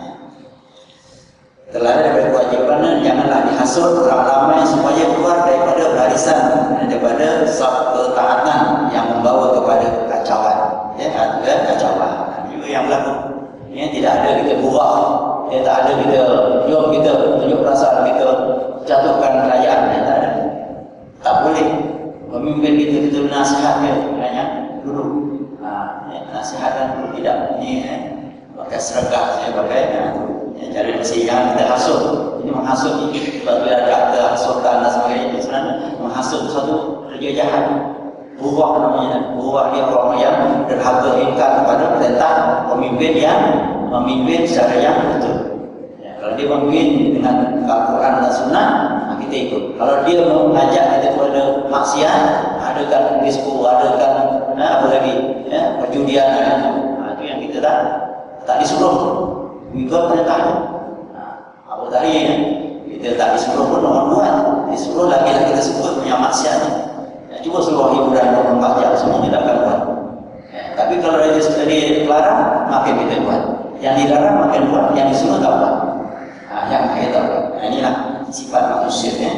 Terlalu daripada kewajipan, janganlah dihasut orang ramai supaya keluar daripada barisan, daripada saf ketaatan yang membawa kepada kacauan. Ya, ada kacauan. Juga yang berlaku. Ya, tidak ada kita buah, ya, tak ada kita jom kita tunjuk perasaan kita jatuhkan kerajaan. Ya, tak ada. Tak boleh. Pemimpin kita kita nasihat dia hanya duduk. Ha, ya, nasihatkan dulu tidak ini ya, pakai seragam saya pakai ya. Ya, cara bersih yang kita hasut. Ini menghasut ini sebab dia ada kata hasutan dan sebagainya. Itu sebenarnya menghasut satu kerja jahat. Buah namanya. Buah dia orang yang derhaka ingkar kepada perintah pemimpin yang memimpin secara yang betul. Ya, kalau dia memimpin dengan Al-Quran dan Sunnah, kita ikut. Kalau dia mengajak kita kepada maksiat, adakan disco, adakan nah, apa lagi, ya, perjudian itu. Nah, itu yang kita tak tak disuruh. Ikut perintah itu. Apa tadi ya? Kita tak disuruh pun orang buat. Disuruh lagi-lagi kita sebut punya maksiat. Ya, cuba suruh hiburan dua puluh empat jam semua kita akan buat. Ya, tapi kalau dia sudah dilarang, makin kita buat. Yang dilarang makin buat, yang disuruh tak buat. Nah, yang kita tak buat. Nah, inilah sifat manusia. Ya.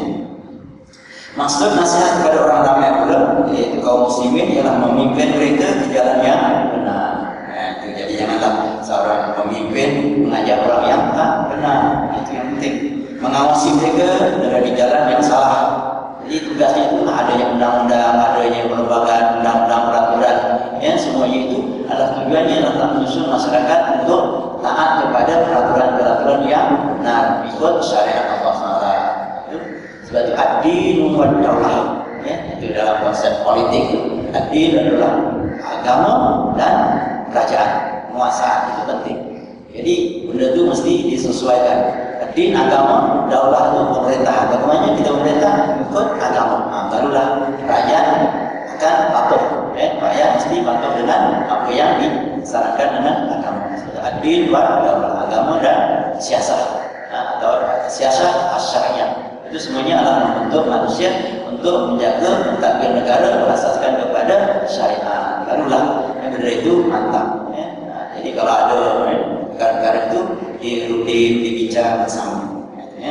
Maksud nasihat kepada orang ramai pula, iaitu kaum muslimin, ialah memimpin mereka ke jalan yang benar. Nah, itu jadi janganlah seorang pemimpin mengajak orang yang tak benar. Itu yang penting. Mengawasi mereka dari jalan yang salah. Jadi tugasnya itu adanya undang-undang, adanya perlembagaan, undang-undang peraturan. Ya, semuanya itu adalah tujuannya adalah menyusun masyarakat untuk taat kepada peraturan-peraturan yang benar ikut syariat Allah subhanahu wa taala. Sebab itu ad-dinu wad-daulah. Ya, itu dalam konsep politik. Ad-din adalah agama dan kerajaan. Penguasaan itu penting. Jadi benda itu mesti disesuaikan. Din agama, daulah itu pemerintah. Bagaimana kita memerintah ikut agama. Nah, barulah rakyat akan patuh. Eh, rakyat mesti patuh dengan apa yang disarankan dengan agama. Din buat daulah agama dan siasat. Nah, atau siasat asyariah. Itu semuanya adalah membentuk manusia untuk menjaga mentadbir negara berasaskan kepada syariat. Barulah yang benda itu mantap. Ya. Jadi kalau ada perkara-perkara itu dirutin, dibincang bersama. Ya.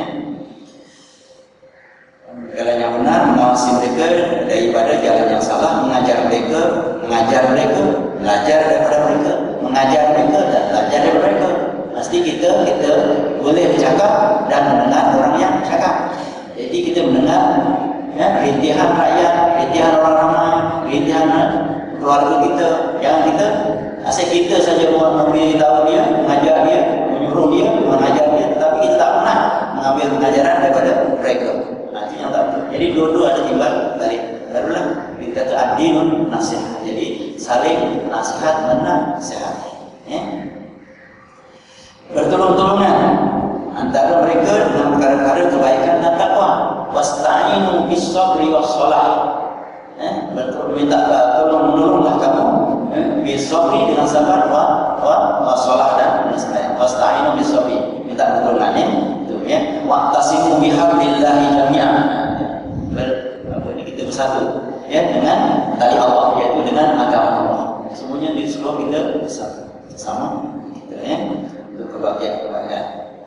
Jalan yang benar, mengawasi mereka daripada jalan yang salah, mengajar mereka, mengajar mereka, belajar daripada mereka, mengajar mereka dan belajar daripada mereka. Pasti kita kita boleh bercakap dan mendengar orang yang bercakap. Jadi kita mendengar ya, rintihan rakyat, rintihan orang ramai, rintihan keluarga kita. Jangan kita asyik kita saja memberitahu dia, mengajar dia, menyuruh dia, mengajar dia, tetapi kita tak pernah mengambil pengajaran daripada mereka. Nah, itu yang tak betul. Jadi dua-dua ada timbal balik. Barulah kita kata ad-dinun nasihat. Jadi saling nasihat menasihat. Ya. Bertolong-tolongan antara mereka dengan perkara-perkara kebaikan dan takwa. Wasta'inu bis-sabri was-shalah. Eh, minta tolong menolonglah kamu eh, bis-sabri dengan sabar wa wa was-shalah dan sembahyang. Wasta'inu bis-sabri, minta pertolongannya itu ya. Wa'tasimu bihablillahi jami'an. Ber, apa ini kita bersatu ya dengan tali Allah, iaitu dengan agama Allah. Semuanya disuruh kita bersatu sama kita ya. Kebahagiaan-kebahagiaan.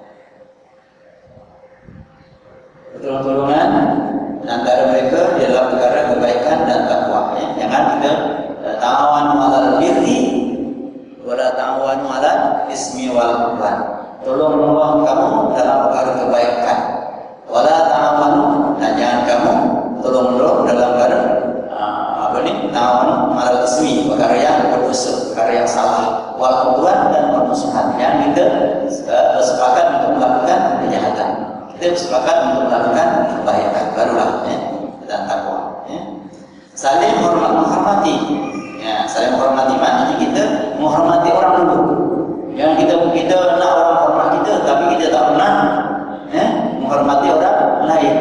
Pertolongan antara mereka adalah perkara kebaikan dan takwa. Ya. Jangan kita ta'awanu 'alal birri wa la ta'awanu 'alal ismi wal 'udwan. Tolong menolong kamu dalam perkara kebaikan. Wala untuk melakukan kebaikan, barulah ya, dan takwa. Ya. Saling hormat, menghormati. Ya, saling menghormati maknanya kita menghormati orang dulu. Jangan kita kita nak orang hormat kita, tapi kita tak pernah ya, menghormati orang lain.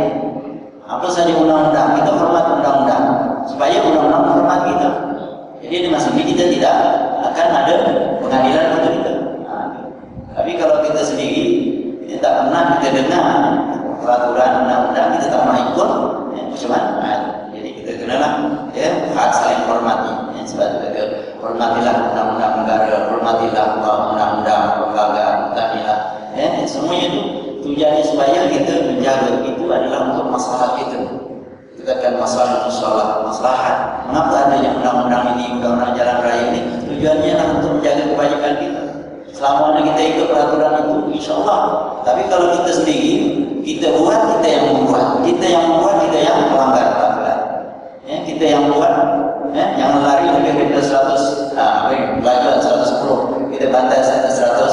Apa saja undang-undang, kita hormat undang-undang supaya undang-undang menghormat kita. Jadi di masa ini kita tidak akan ada pengadilan untuk kita. Nah, tapi kalau kita sendiri, kita tak pernah kita dengar peraturan undang-undang, kita tak pernah ikut, ya, macam mana? Nah, jadi kita kenalah ya, hak saling hormati. Ya, sebab itu kita hormatilah undang-undang negara, hormatilah undang-undang lembaga, hormatilah. Ya, semuanya itu tujuannya supaya kita menjaga itu adalah untuk masalah kita. Kita kan masalah masalah maslahat. Mengapa adanya undang-undang ini, undang-undang jalan raya ini? Tujuannya adalah untuk menjaga kebajikan kita. Selama mana kita ikut peraturan itu, insya Allah. Tapi kalau kita sendiri, kita buat, kita yang membuat, kita yang membuat, kita yang melanggar peraturan. Ya, kita yang buat, ya, yang lari lebih dari seratus, ah, belajar seratus sepuluh, kita bantai seratus,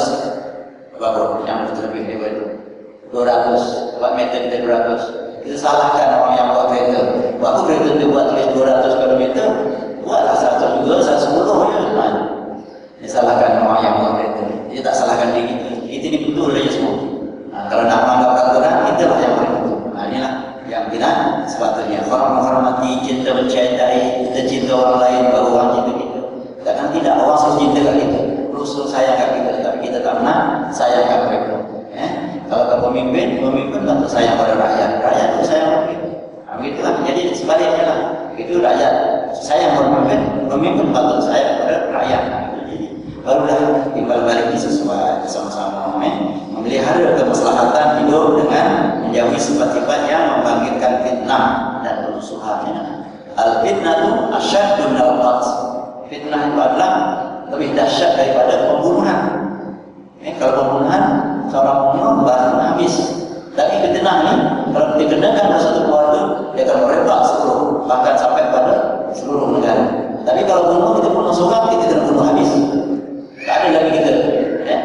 bagus, yang lebih dari itu. dua ratus, buat meter kita dua ratus. Kita salahkan orang yang buat kereta. Buat kereta dia buat tulis dua ratus kilometer, buatlah seratus juga, seratus sepuluh ya. Nah, dia salahkan orang yang buat kereta. Dia tak salahkan diri kita. Kita ni betul saja semua. Nah, kalau nak melanggar peraturan, kita lah yang paling betul. Nah, inilah yang kita sepatutnya orang menghormati, cinta mencintai, kita cinta orang lain baru orang cinta kita. Takkan tidak orang suruh cinta kat kita, suruh sayang kat kita, tapi kita tak pernah sayang kat mereka. Eh? Kalau ke pemimpin, pemimpin patut sayang pada rakyat, rakyat itu sayang pada kita. Nah, begitulah. Jadi sebaliknya lah. Itu rakyat sayang pada pemimpin, pemimpin patut sayang pada rakyat. Nah, jadi barulah timbal balik sesuai sama-sama eh? memelihara kemaslahatan hidup dengan menjauhi sifat-sifat yang membangkitkan fitnah dan permusuhan. Al-fitnah itu asyaddu minal qatl. Fitnah itu adalah lebih dahsyat daripada pembunuhan. Eh, kalau pembunuhan, seorang pembunuh baru habis. Tapi fitnah ni, kalau dikenakan pada satu keluarga, dia akan merebak seluruh, bahkan sampai pada seluruh negara. Tapi kalau bunuh, kita bunuh seorang, kita kena bunuh habis. Tak ada lagi kita. Ya?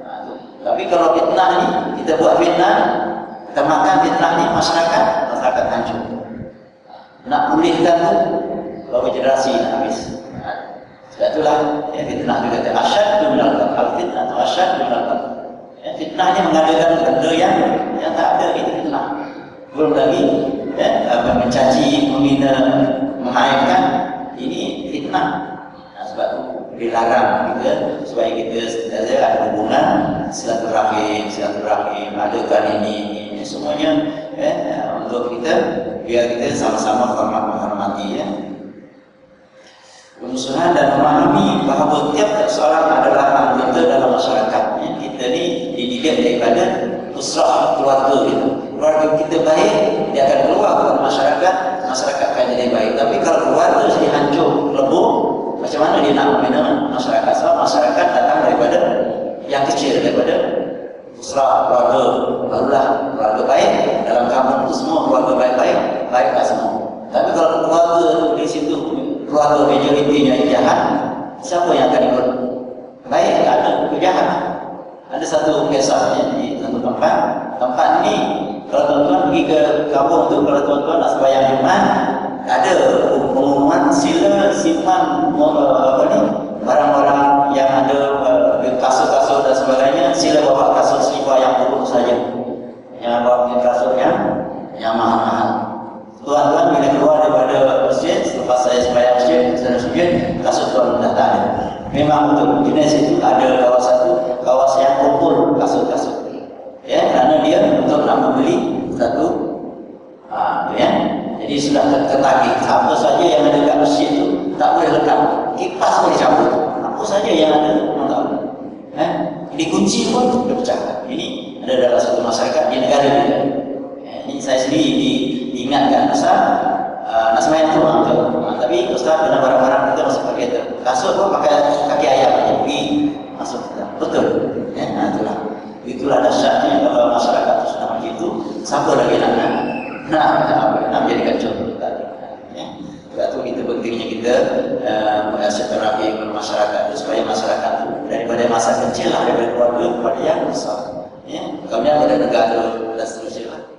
Tapi kalau fitnah ni, kita buat fitnah, kita makan fitnah ni, masyarakat, masyarakat hancur. Nak pulihkan tu, beberapa generasi nak habis. Sebab itulah ya, fitnah itu kata asyaddu minal qatl. Al-fitnah itu asyaddu minal qatl. Ya, fitnahnya mengadakan benda yang yang tak ada, itu fitnah. Belum lagi ya, apa, mencaci, menghina, mengaibkan, ini fitnah. Nah, sebab itu dilarang kita supaya kita sentiasa ada hubungan silaturahim, silaturahim, adakan ini, ini semuanya ya, untuk kita biar kita sama-sama hormat menghormati ya. Permusuhan dan memahami bahawa tiap seorang adalah anggota dalam masyarakat. Ya, kita ni dididik daripada usrah keluarga kita. Keluarga kita baik, dia akan keluar ke masyarakat, masyarakat akan jadi baik. Tapi kalau keluarga jadi hancur, lebur, macam mana dia nak membina masyarakat? Sebab masyarakat datang daripada yang kecil, daripada usrah keluarga, barulah keluarga baik. Dalam kampung itu semua keluarga baik-baik, baiklah semua. Tapi kalau keluarga di situ keluarga majoritinya yang jahat, siapa yang akan ikut? Baik, tak ada kejahat. Ada satu kisah ya, di satu tempat. Tempat ini, kalau tuan-tuan pergi ke kampung tu, kalau tuan-tuan nak sembahyang Jumaat, ada pengumuman sila simpan apa ni barang-barang yang ada kasut-kasut dan sebagainya, sila bawa kasut selipar yang buruk saja. Yang bawa kasut yang yang mahal-mahal. Tuan-tuan bila keluar daripada masjid, selepas saya sembahyang masjid, saya masjid, kasut tuan dah tak ada. Memang untuk jenis itu ada kawasan itu, kawasan yang kumpul kasut-kasut. Ya, kerana dia untuk nak membeli satu, ah, ya. Jadi sudah tertagih. Apa saja yang ada kat masjid itu tak boleh lekat. Kipas boleh cabut. Apa saja yang ada, tak boleh. Eh, dikunci pun sudah pecah. Ini ada dalam satu masyarakat di negara kita. Ya, ini saya sendiri di ingatkan pasal uh, nak sembahyang tu orang tu. Uh, tapi ustaz kena barang-barang kita masuk pakai tu. Kasut pun pakai kaki ayam aja pergi masuk kita. Betul. Ya, nah, itulah. Itulah dahsyatnya kalau masyarakat tu sudah macam itu, siapa lagi nak nak nak apa nak menjadikan contoh tadi. Ya. Sebab tu kita pentingnya kita uh, silaturahmi dengan masyarakat tu supaya masyarakat tu daripada masa kecil lah daripada keluarga kepada yang besar. Ya. Kemudian ada negara dan seterusnya lah.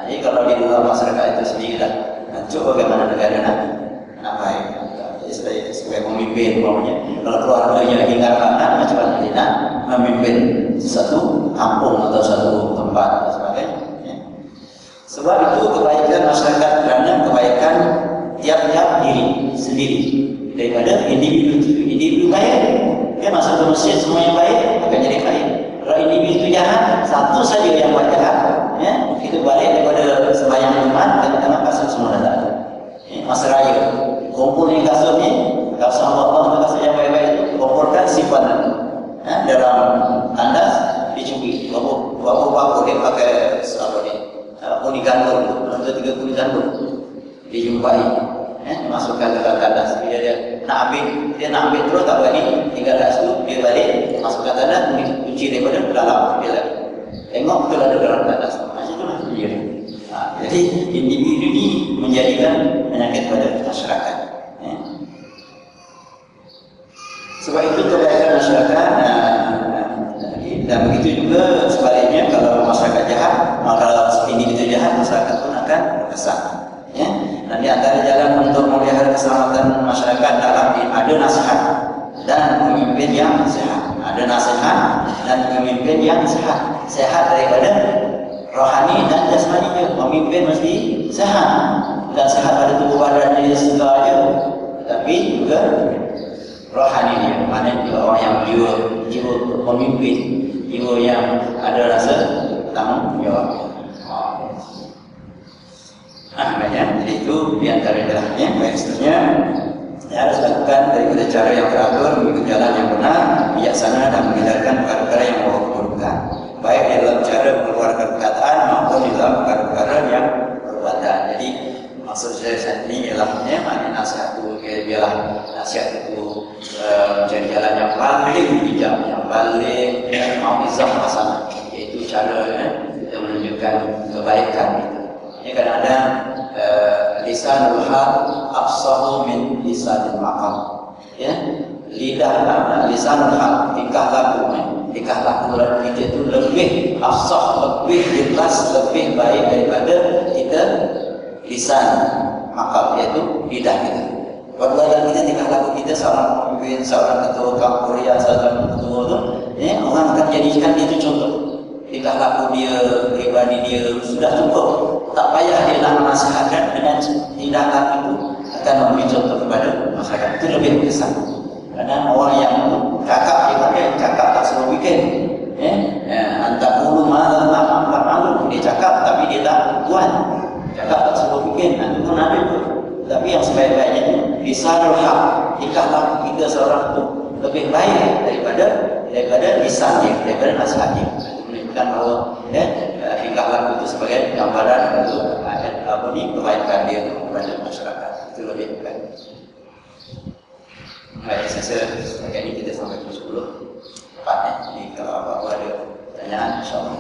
Jadi kalau di luar masyarakat itu sendiri dah hancur, bagaimana negara nak nak baik. Jadi sebagai, sebagai pemimpin umpamanya, kalau keluarganya hingga anak, macam mana dia nak memimpin satu kampung atau satu tempat dan sebagainya. Ya. Sebab itu kebaikan masyarakat kerana kebaikan tiap-tiap diri sendiri daripada individu individu baik. Ya, masuk ke masjid semua yang baik akan jadi baik. Kalau individu jahat, satu saja yang buat jahat, ya, itu balik daripada sembahyang Jumat dan tengah kasut semua dah ada. Ya, masa raya, kumpul ni kasut ni, kasut Allah kasut yang baik-baik, kumpulkan simpanan. Ya, dalam tandas dicubit, bapak-bapak dia pakai apa ni, puni gandum, ada tiga puni gandum, dijumpai. Eh, masukkan ke dalam tandas. Dia, dia nak ambil, dia nak ambil terus tak berani, tinggal kat situ, dia balik, masukkan tandas, kunci daripada dalam, dia lagi. Tengok betul ada dalam tandas. Macam itulah dia. Ha, jadi individu ini menjadikan penyakit pada masyarakat. Eh. Sebab itu kebaikan masyarakat, nah, dan begitu juga sebaliknya kalau masyarakat jahat, maka individu jahat, masyarakat pun akan berkesan. Ya. Dan di antara jalan untuk memelihara keselamatan masyarakat dalam ada nasihat dan pemimpin yang sehat. Ada nasihat dan pemimpin yang sehat. Sehat daripada rohani dan jasmani juga. Pemimpin mesti sehat. Dan sehat pada tubuh badan dia segalanya, tapi juga rohani dia. Maknanya dia orang yang jiwa, jiwa pemimpin, jiwa yang ada rasa tanggungjawab. Ah, banyak. Jadi itu diantara jalannya. Baik, seterusnya ya, harus lakukan daripada cara yang teratur, mengikut jalan yang benar, bijaksana dan menghindarkan perkara-perkara yang membawa keburukan. Baik di dalam cara mengeluarkan perkataan maupun di dalam perkara-perkara yang perbuatan. Jadi maksud saya saat ini ialah ya, maknanya nasihat itu ialah nasihat itu uh, menjadi jalan yang paling bijak, yang paling ya, mau'izah hasanah, iaitu cara ya, kita menunjukkan kebaikan itu. Ya, kadang-kadang uh, lisanul hal afsahu min lisanil maqam. Ya, lidah uh, lisanul hal, tingkah laku, eh. tingkah laku kita itu lebih afsah, lebih jelas, lebih baik daripada kita lisan maqam, iaitu lidah kita. Kalau kita tingkah laku kita seorang pemimpin, seorang ketua kampung ria, seorang ketua tu, ya, orang akan jadikan itu contoh. Tingkah laku dia, pribadi dia sudah cukup. Tak payah dia nak menasihatkan, dengan tindakan itu akan memberi contoh kepada masyarakat. Itu lebih berkesan. Karena orang yang cakap dia pakai cakap tak semua weekend. Eh, antar puluh malam malam malam dia cakap tapi dia tak buat. Cakap tak semua weekend. Itu pun ada tu. Tapi yang sebaik-baiknya itu lisanul haq. Tingkah laku kita seorang itu lebih baik daripada daripada lisan dia, daripada nasihat dia. Menunjukkan bahawa ya, tingkah laku itu sebagai gambaran untuk apa ni kebaikan dia kepada masyarakat. Itu lebih baik. Baik, saya rasa setakat ini kita sampai pukul sepuluh tepat ya. Jadi kalau apa-apa ada pertanyaan, insyaAllah.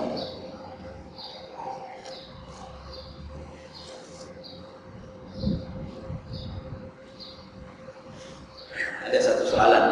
Ada satu soalan.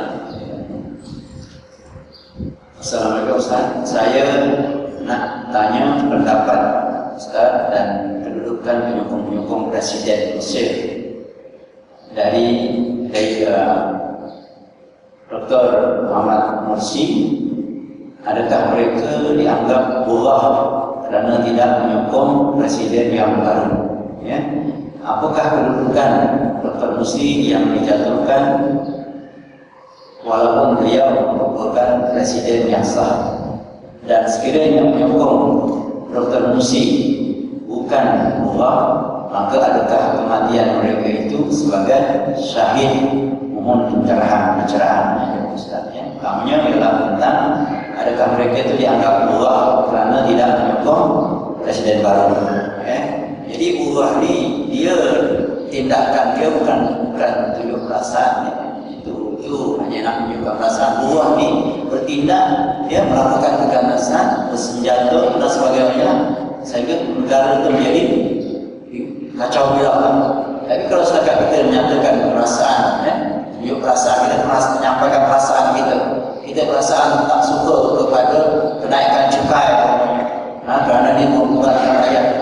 Assalamualaikum Ustaz, saya nak tanya pendapat Ustaz dan kedudukan penyokong-penyokong Presiden Mesir dari dari uh, Doktor Muhammad Morsi. Adakah mereka dianggap burah kerana tidak menyokong Presiden yang baru? Ya? Apakah kedudukan Doktor Morsi yang dijatuhkan walaupun beliau merupakan presiden yang sah? Dan sekiranya menyokong Doktor Morsi bukan burah, maka adakah kematian mereka itu sebagai syahid? Mohon pencerahan pencerahan Ustaz ya. Namanya ialah tentang adakah mereka itu dianggap burah kerana tidak menyokong presiden baru. Ya. Jadi burah ni dia tindakan dia bukan bukan tunjuk perasaan ya. Itu hanya nak menunjukkan perasaan. Buah ni bertindak, dia melakukan keganasan, bersenjata dan sebagainya, sehingga negara itu menjadi kacau bilau. Tapi kalau setakat kita menyatakan perasaan, eh, tunjuk perasaan kita, menyampaikan perasaan kita, kita perasaan tak suka kepada kenaikan cukai, nah, kerana dia memberatkan rakyat.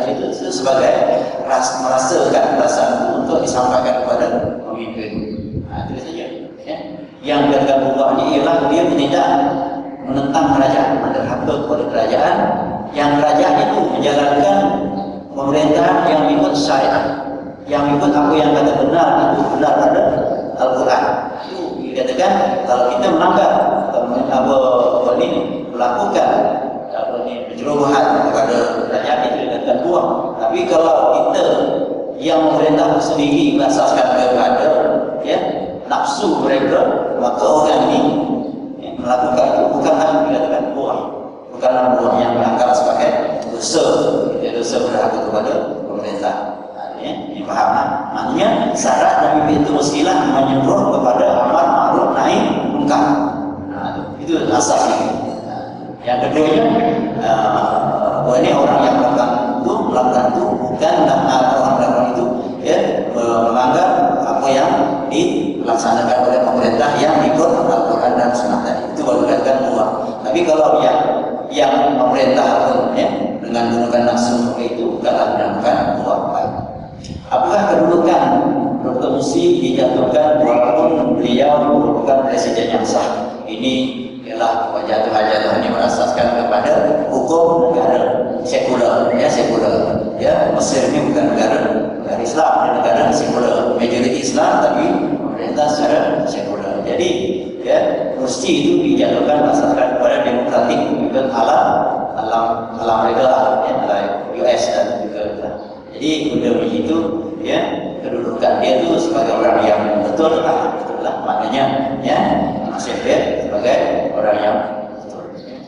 itu, itu sebagai ras, merasakan perasaan itu untuk disampaikan kepada pemimpin. Nah, itu saja. Ya. Yang dikatakan buah ini ialah dia tidak menentang kerajaan, ada hak kepada kerajaan. Yang kerajaan itu menjalankan pemerintahan yang ikut syariat, yang ikut apa yang kata benar itu benar pada Al-Quran. Itu dikatakan kalau kita melanggar atau apa, apa ini melakukan apa ini penjerobohan kepada kerajaan itu dikatakan buang. Tapi kalau kita yang memerintah sendiri berasaskan kepada ya nafsu mereka, maka orang ini ya, melakukan itu bukanlah dikatakan buang, bukanlah buang yang melanggar sebagai dosa, ya, dosa berhak kepada pemerintah. Ya, ini faham lah. Maknanya syarat Nabi itu mestilah menyuruh kepada amar ma'ruf nahi munkar. Nah, itu, itu asasnya. Nah, yang keduanya, uh, ini orang yang melakukan itu, melakukan itu bukan orang melakukan itu ya melanggar apa yang dilaksanakan oleh pemerintah yang ikut Al-Quran dan Sunnah tadi. Itu baru dikatakan buah. Tapi kalau yang yang memerintah pun ya dengan menggunakan nafsu itu bukanlah dinamakan buah baik. Apakah kedudukan Doktor Musi dijatuhkan walaupun beliau merupakan presiden yang sah? Ini ialah jatuh-jatuh ini berasaskan kepada hukum negara sekular, ya sekular. Ya Mesir ini bukan negara negara Islam, ini negara sekular, majoriti Islam tapi pemerintah secara sekular. Jadi ya Musi itu dijatuhkan berasaskan kepada demokratik ikut alam alam alam mereka, ya U S dan juga. Jadi benda begitu ya kedudukan dia itu sebagai orang yang betul lah, itulah maknanya ya masih dia sebagai orang yang betul.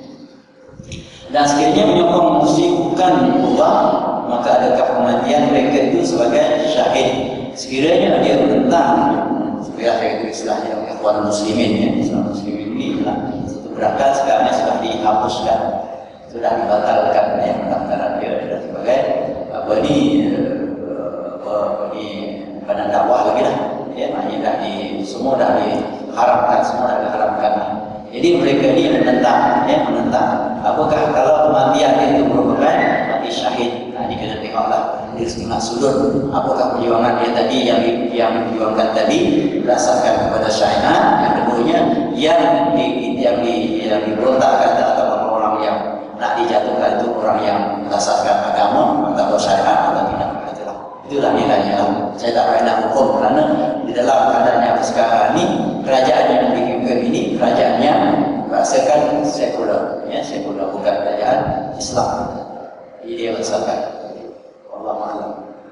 Dan sekiranya menyokong musuh bukan uang, maka adakah kematian mereka itu sebagai syahid? Sekiranya dia menentang, supaya saya itu istilahnya ikhwan muslimin ya, Islam muslimin ini lah berangkat sekarang sudah dihapuskan, sudah dibatalkan ya pendaftaran dia sebagai apa ini apa, apa ini pada dakwah lagi lah ya, maknanya dah di semua dah diharamkan, semua dah diharamkan. Jadi mereka ini menentang ya menentang apakah kalau kematian itu merupakan mati syahid. Nah, ini kena tengoklah di setengah sudut apakah perjuangan dia tadi yang yang diperjuangkan tadi berdasarkan kepada syariat, yang keduanya yang di yang di yang diberontakkan atau orang yang nak dijatuhkan itu orang yang berdasarkan agama atau syariat atau tidak. Itulah, itulah nilainya. Saya tak pernah nak hukum kerana di dalam keadaan yang sekarang ini kerajaan yang dipimpin ini kerajaannya berdasarkan sekular, ya sekular bukan kerajaan Islam. Jadi dia berdasarkan Allah Maha.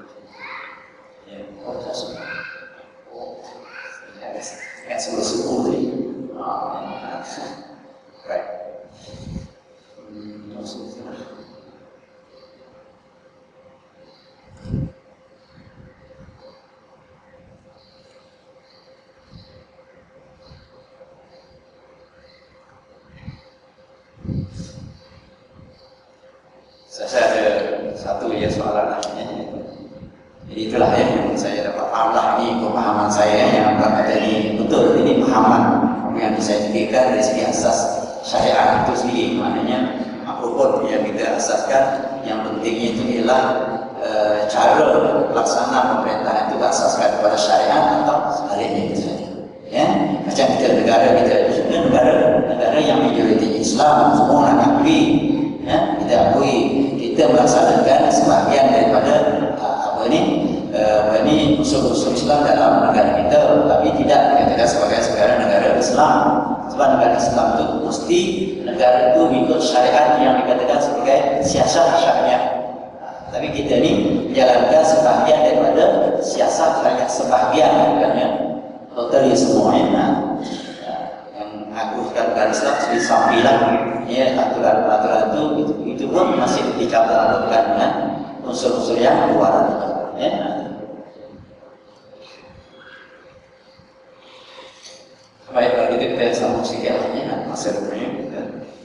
Ya, oh saya suka. Oh, ya sebelum suku tadi. Ah, right. Saya ada satu ya soalan lahnya. Jadi itulah ya yang saya dapat paham lah, ini pemahaman saya yang berkata ini betul, ini pemahaman yang saya fikirkan dari segi asas syariat itu sendiri. Maknanya apapun yang kita asaskan, yang pentingnya itu ialah e, cara pelaksana pemerintah itu asaskan kepada syariat atau sebaliknya itu saja. Ya, macam kita negara kita itu sebenarnya negara negara yang majoriti Islam, semua orang akui, ya kita akui kita melaksanakan sebahagian daripada uh, apa ini uh, apa ini usul-usul Islam dalam negara kita, tapi tidak dikatakan sebagai sebagai negara Islam. Sebab negara Islam itu mesti negara itu ikut syariat yang dikatakan sebagai siasat syariat. Tapi kita ni menjalankan sebahagian daripada siasat syariat, sebahagian bukannya totally semuanya. Nah, yang agungkan negara Islam seperti sambilan ya aturan-aturan itu, itu itu pun masih dicampur adukkan dengan unsur-unsur yang luar ya. Baik, kalau gitu kita sambung sikit ya masa depannya.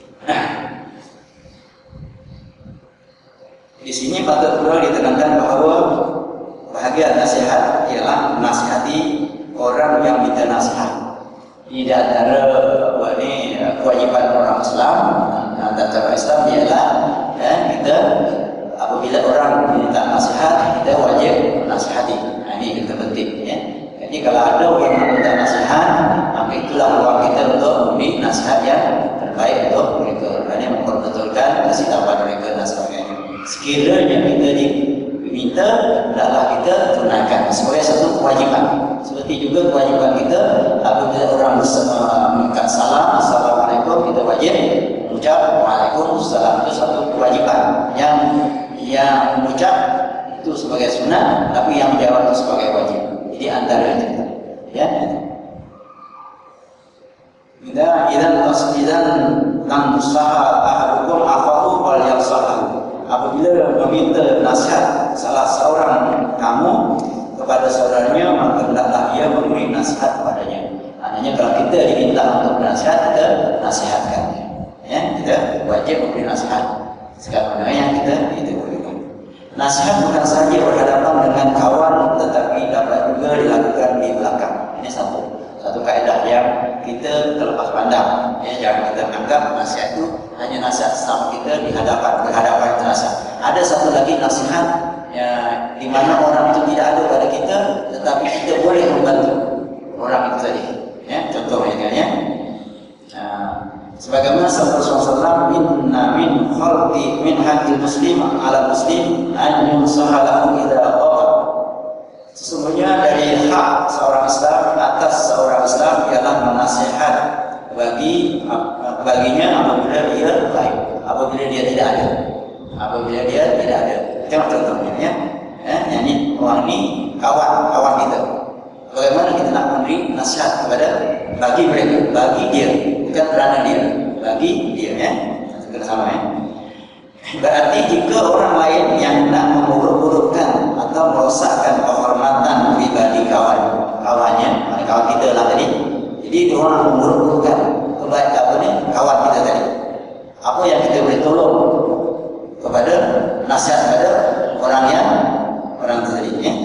Di sini patut pula ditekankan bahawa bahagian nasihat ialah menasihati orang yang minta nasihat. Di antara apa ni kewajiban orang Islam dan cara Islam ialah ya, kita apabila apabila orang minta nasihat, kita wajib nasihati. Nah, ini kita penting ya. Jadi kalau ada orang yang minta nasihat, maka itulah ruang kita untuk memberi nasihat yang terbaik untuk mereka. Kerana memperbetulkan kasih tahu mereka dan sebagainya. Sekiranya kita diminta, hendaklah kita tunaikan sebagai satu kewajiban. Seperti juga kewajiban kita apabila orang minta salam, assalamualaikum, kita wajib mengucap waalaikumsalam. Itu satu kewajiban. Yang yang mengucap itu sebagai sunnah, tapi yang menjawab itu sebagai wajib. Jadi antara itu, ya. Ida idan tasdidan lam tusaha ahadukum afahu wal yasahu. Apabila meminta nasihat salah seorang kamu kepada saudaranya, maka hendaklah ia memberi nasihat kepadanya. Maknanya kalau kita diminta untuk nasihat, kita nasihatkan. Ya, kita wajib memberi nasihat. Sekarang yang kita itu boleh. Nasihat bukan saja berhadapan dengan kawan, tetapi dapat juga dilakukan di belakang. Ini satu satu kaedah yang kita terlepas pandang. Ya, jangan kita anggap nasihat itu hanya nasihat sama kita di hadapan berhadapan nasihat. Ada satu lagi nasihat ya, di mana orang itu tidak ada pada kita, tetapi kita boleh membantu orang itu tadi. Ya, contohnya ya. Nah, sebagaimana sabda Rasulullah sallallahu alaihi wasallam, inna min khalqi min haqqil muslim ala muslim an yunsaha lahu idza qala. Sesungguhnya dari hak seorang Islam atas seorang Islam ialah menasihat bagi baginya apabila dia baik, apabila dia tidak ada, apabila dia tidak ada. Tengok contohnya ya. Eh, ini orang ini kawan kawan kita. Bagaimana kita nak memberi nasihat kepada bagi mereka, bagi dia, bukan kerana dia, bagi dia ya. Kita sama ya. Berarti jika orang lain yang nak memburuk-burukkan atau merosakkan kehormatan pribadi kawan kawannya, kawan kita lah tadi. Jadi dia orang memburuk-burukkan kebaikan apa ni kawan kita tadi. Apa yang kita boleh tolong kepada nasihat kepada orang yang orang itu tadi ya.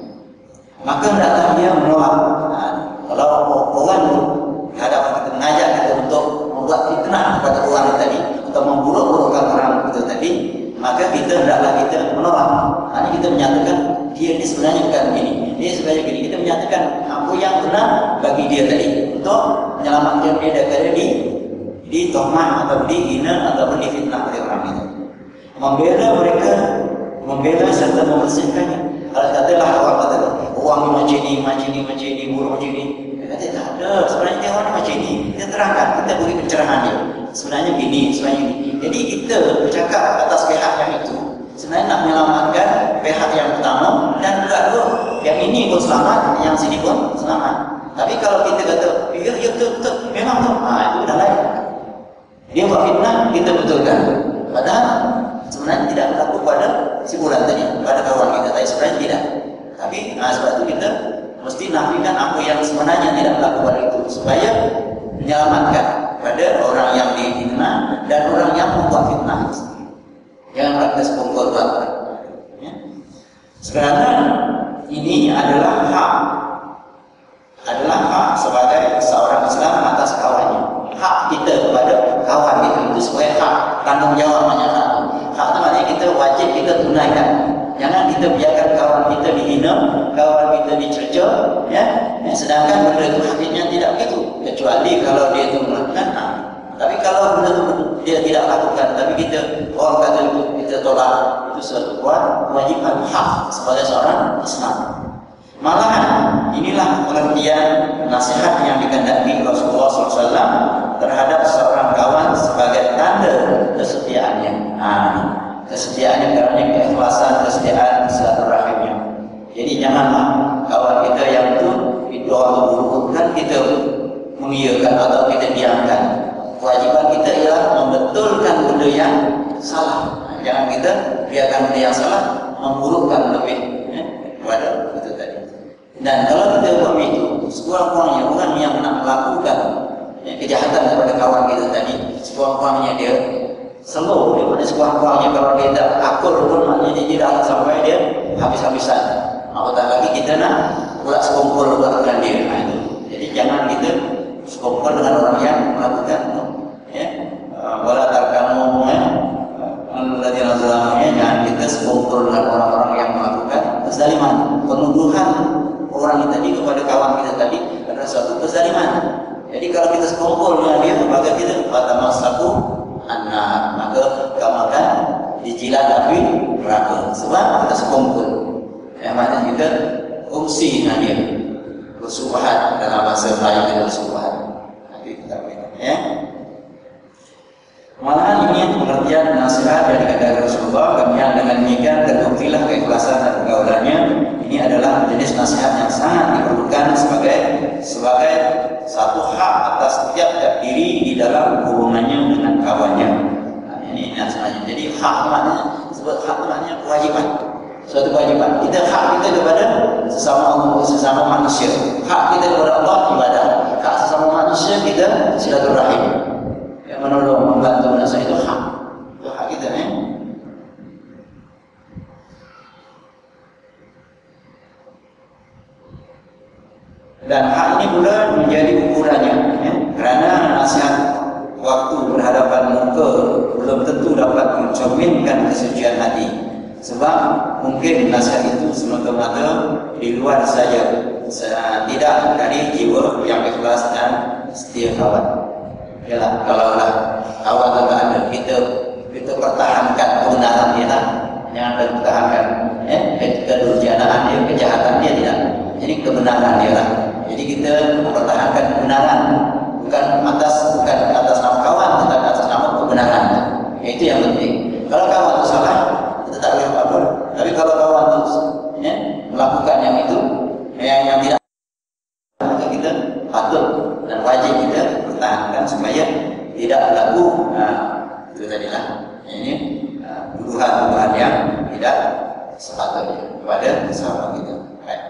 Maka hendaklah dia menolak. Nah, kalau orang itu hadapan kita mengajak kita untuk membuat fitnah kepada orang itu tadi atau memburuk-burukkan orang itu tadi, maka kita hendaklah kita menolak. Nah, ini kita menyatakan dia ini sebenarnya bukan begini, dia sebenarnya begini. Kita menyatakan apa yang benar bagi dia tadi untuk menyelamatkan dia daripada di di tohmah atau dihina atau difitnah oleh orang itu. Membela mereka, membela serta membersihkannya. Kalau katalah orang kata orang ni macam ni, macam ni, macam ni, buruk macam ni. Dia kata tak ada, sebenarnya dia orang macam ni. Kita terangkan, kita beri pencerahan dia. Sebenarnya begini, sebenarnya ini. Jadi kita bercakap atas pihak yang itu, sebenarnya nak menyelamatkan pihak yang pertama dan juga tu yang ini pun selamat, yang sini pun selamat. Tapi kalau kita kata, ya, ya betul, betul, memang tu, ah, itu dah lain. Dia buat fitnah, kita betulkan. Padahal sebenarnya tidak berlaku pada si bulan tadi, pada kawan kita tadi, sebenarnya tidak. Tapi nah, sebab itu kita mesti nafikan apa yang sebenarnya tidak berlaku pada itu, supaya menyelamatkan pada orang yang difitnah dan orang yang membuat fitnah. Jangan kita sekongkol buat. Ya. Sekarang ini adalah hak, adalah hak sebagai seorang Islam atas kawannya. Hak kita kepada kawan kita itu sebagai hak, tanggung jawab banyak hak. Hak itu maknanya kita wajib kita tunaikan. Jangan kita biarkan kawan kita dihina, kawan kita dicerca, ya. ya sedangkan benda itu hakikatnya tidak begitu. Kecuali kalau dia itu melakukan. Nah. Tapi kalau benda itu dia tidak lakukan, tapi kita orang kata itu kita tolak, itu suatu kewajiban hak sebagai seorang Islam. Malahan inilah pengertian nasihat yang dikehendaki Rasulullah sallallahu alaihi wasallam terhadap seorang kawan sebagai tanda kesetiaannya. Nah, kesetiaannya kerana keikhlasan, kesetiaan silaturahimnya. Jadi janganlah kawan kita yang itu itu orang buruk kan kita mengiyakan atau kita diamkan. Kewajiban kita ialah membetulkan benda yang salah. Nah, jangan kita biarkan benda yang salah memburukkan lebih ya, kepada itu tadi. Dan kalau kita buat itu, sekurang-kurangnya orang yang nak melakukan ya, kejahatan kepada kawan kita tadi, sekurang-kurangnya dia slow, dia mana sekurang-kurangnya kalau dia tak akur pun maknanya dia tidak akan sampai dia habis-habisan. Apatah lagi kita nak pula sekongkol melakukan dia. Nah, itu. Jadi jangan kita sekongkol dengan orang yang melakukan ya, wala tarkanu ya, alladzina zalamu, jangan kita sekongkol kita kongsi dengan dia. Bersubahat dalam bahasa Melayu kita bersubahat. Nanti kita boleh ya. Malahan ini pengertian nasihat dari kata Rasulullah, kemudian dengan demikian terbuktilah keikhlasan dan pergaulannya. Ini adalah jenis nasihat yang sangat diperlukan sebagai sebagai satu hak atas setiap diri di dalam hubungannya dengan kawannya. Nah, ini nasihatnya. Jadi hak maknanya, sebut hak maknanya kewajiban. Suatu kewajiban. Kita hak kita kepada sesama sesama manusia. Hak kita kepada Allah ibadah. Hak sesama manusia kita silaturahim. Yang menolong, membantu, menasihati itu hak. Itu hak kita eh. Dan hak ini pula menjadi ukurannya ya. Kerana nasihat waktu berhadapan muka belum tentu dapat mencerminkan kesucian hati. Sebab mungkin nasihat itu semata-mata di luar saja, tidak dari jiwa yang ikhlas dan setia kawan. Yalah, kalaulah kawan tu tak ada, kita kita pertahankan kebenaran dia lah. Jangan pertahankan eh, kedurjanaan dia, kejahatan dia tidak. Jadi kebenaran dia lah. Jadi kita mempertahankan kebenaran, bukan atas bukan atas nama kawan, tetapi atas nama kebenaran. Itu yang penting. Kalau kawan itu salah, kita tak boleh apa-apa. Tapi kalau kawan itu ya, melakukan yang itu, yang yang tidak, maka kita patut dan wajib kita pertahankan supaya tidak berlaku. Nah, itu tadilah. Ini tuduhan-tuduhan yang tidak sepatutnya kepada sahabat kita. Baik.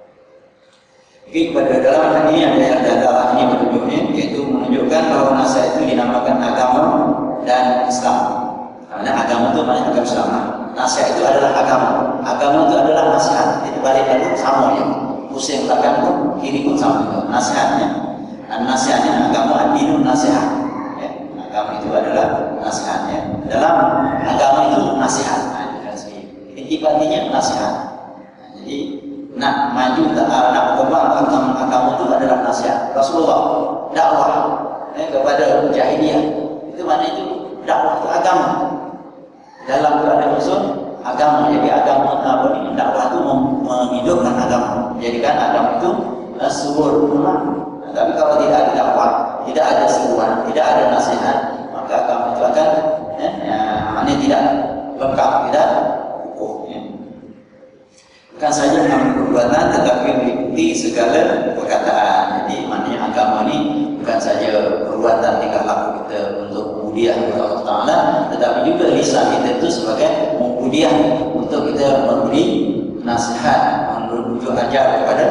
Jadi pada dalam hal ini yang adalah ini menunjuknya, yaitu menunjukkan bahawa nasihat itu dinamakan agama dan Islam. Karena agama itu maknanya agama Islam. Nasihat itu adalah agama. Agama itu adalah nasihat. Jadi balik lalu sama ya. Pusing belakang pun kiri pun sama. Nasihatnya, nasihatnya agama adinun nasihat. Ya. Agama itu adalah nasihatnya. Dalam agama itu nasihat. Inti-intinya nasihat. Jadi nak maju tak nak berkembang agama, agama itu adalah nasihat. Rasulullah dakwah eh, kepada jahiliyah. Itu mana itu dakwah itu agama. Dalam ada unsur agama. Jadi agama apa ni? Dakwah itu menghidupkan agama. Jadikan agama itu uh, subur rumah. Nah, tapi kalau tidak ada dakwah, tidak ada seruan, tidak ada nasihat, maka agama itu akan eh, ya, maknanya tidak lengkap, tidak utuh. Ya. Bukan saja mengambil perbuatan, tetapi mengikuti segala perkataan. Jadi maknanya agama ini bukan saja perbuatan tingkah laku kita untuk mudiah kepada Allah Taala, tetapi juga lisan kita itu sebagai mudiah untuk kita memberi nasihat, menuju ajar kepada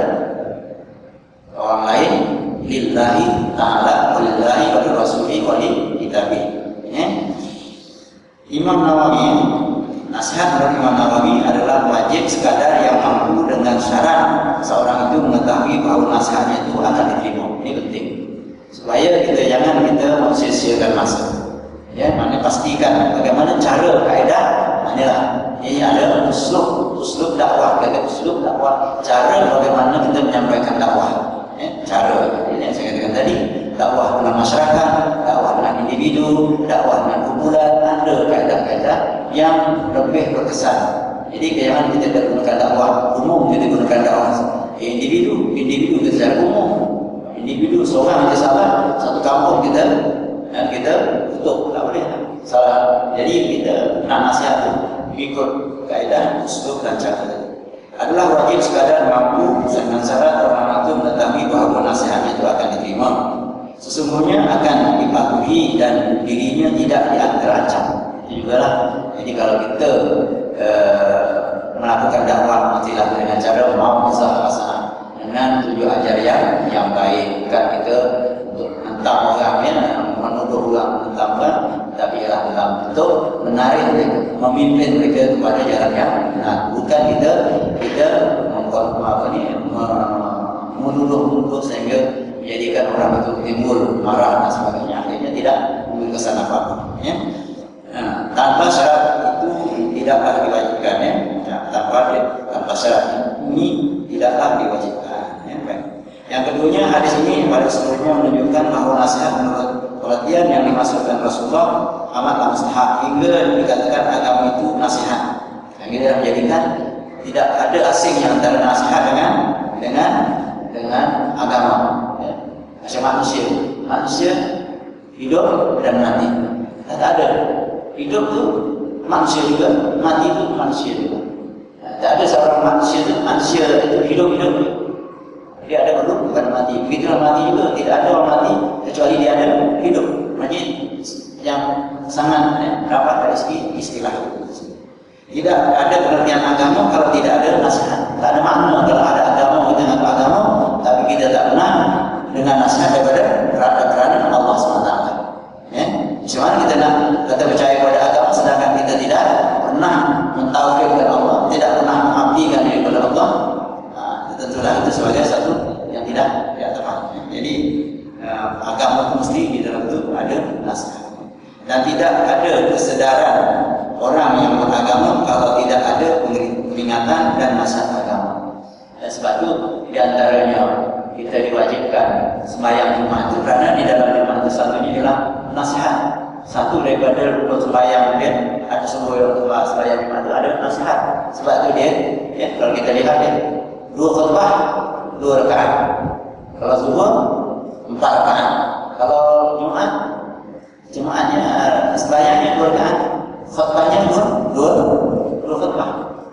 orang lain, lillahi ta'ala, walillahi wa rasuli wa li kitabi. Ya. Imam Nawawi, nasihat dari Imam Nawawi adalah wajib sekadar yang mampu dengan syarat seorang itu mengetahui bahawa nasihatnya itu akan diterima. Ini penting. Supaya kita jangan kita sia-siakan masa. Ya, maknanya pastikan bagaimana cara kaedah, maknanya ini ada uslub, uslub dakwah, kata uslub dakwah, cara bagaimana kita menyampaikan dakwah. Ya, cara ini yang saya katakan tadi, dakwah dengan masyarakat, dakwah dengan individu, dakwah dengan kumpulan, ada kaedah-kaedah yang lebih berkesan. Jadi jangan kita gunakan dakwah umum, kita gunakan dakwah individu, individu kita secara umum. Individu seorang kita salah, satu kampung kita dan kita tutup, tak boleh salah. Jadi kita nak nasihat itu ikut kaedah, uslub dan cara. Adalah wajib sekadar mampu dengan syarat orang itu mengetahui bahawa nasihatnya itu akan diterima. Sesungguhnya akan dipatuhi dan dirinya tidak diancam. Itu juga lah. Jadi kalau kita uh, melakukan dakwah mestilah dengan cara mau usaha-usaha dengan tujuan ajar yang yang baik, bukan kita untuk menentang orang ya, menuduh orang menentang orang, tapi ialah dalam bentuk menarik mereka, memimpin mereka kepada jalan yang benar. Bukan kita kita apa ni menuduh-nuduh sehingga menjadikan orang itu timbul marah dan sebagainya, akhirnya tidak memberi kesan apa-apa. Ya. Nah, tanpa syarat itu tidaklah diwajibkan ya. Nah, tanpa tanpa syarat ini tidaklah diwajibkan. Yang keduanya, hadis ini pada seluruhnya menunjukkan bahawa nasihat menurut pengertian yang dimaksudkan Rasulullah amatlah mustahab hingga dikatakan agama itu nasihat. Yang ini menjadikan tidak ada asingnya antara nasihat dengan dengan dengan agama. Ya. Macam manusia, manusia hidup dan mati. Tak ada. Hidup tu manusia juga, mati itu manusia juga. Ya, tak ada seorang manusia itu manusia itu hidup-hidup. Dia ada belum bukan mati. Begitulah mati juga, tidak ada orang mati kecuali dia ada hidup. Maksudnya yang sangat ya, rapat dari segi istilah. Tidak ada pengertian agama kalau tidak ada nasihat. Tak ada makna kalau ada agama kita mengaku agama, tapi kita tak pernah dengan nasihat daripada kerana Allah subhanahu wa taala. Ya, macam mana kita nak kata percaya kepada agama sedangkan kita tidak pernah mentauhidkan Allah, tidak pernah mengabdikan diri kepada Allah? Nah, tentulah itu sebagai satu yang tidak tidak tepat. Jadi uh, agama itu mesti di dalam itu ada nasihat. Dan tidak ada kesedaran orang yang beragama kalau tidak ada peringatan dan nasihat agama. Dan sebab itu di antaranya kita diwajibkan sembahyang Jumat itu kerana di dalam Jumat itu satunya ialah nasihat. Satu daripada rukun sembahyang dia ada sebuah sembahyang Jumat itu ada nasihat. Sebab itu dia, ya, kalau kita lihat dia dua khutbah dua rakaat. Kalau zuhur empat rakaat. Kalau Jumat Jumatnya sembahyangnya dua rakaat, khutbahnya dua dua dua khutbah.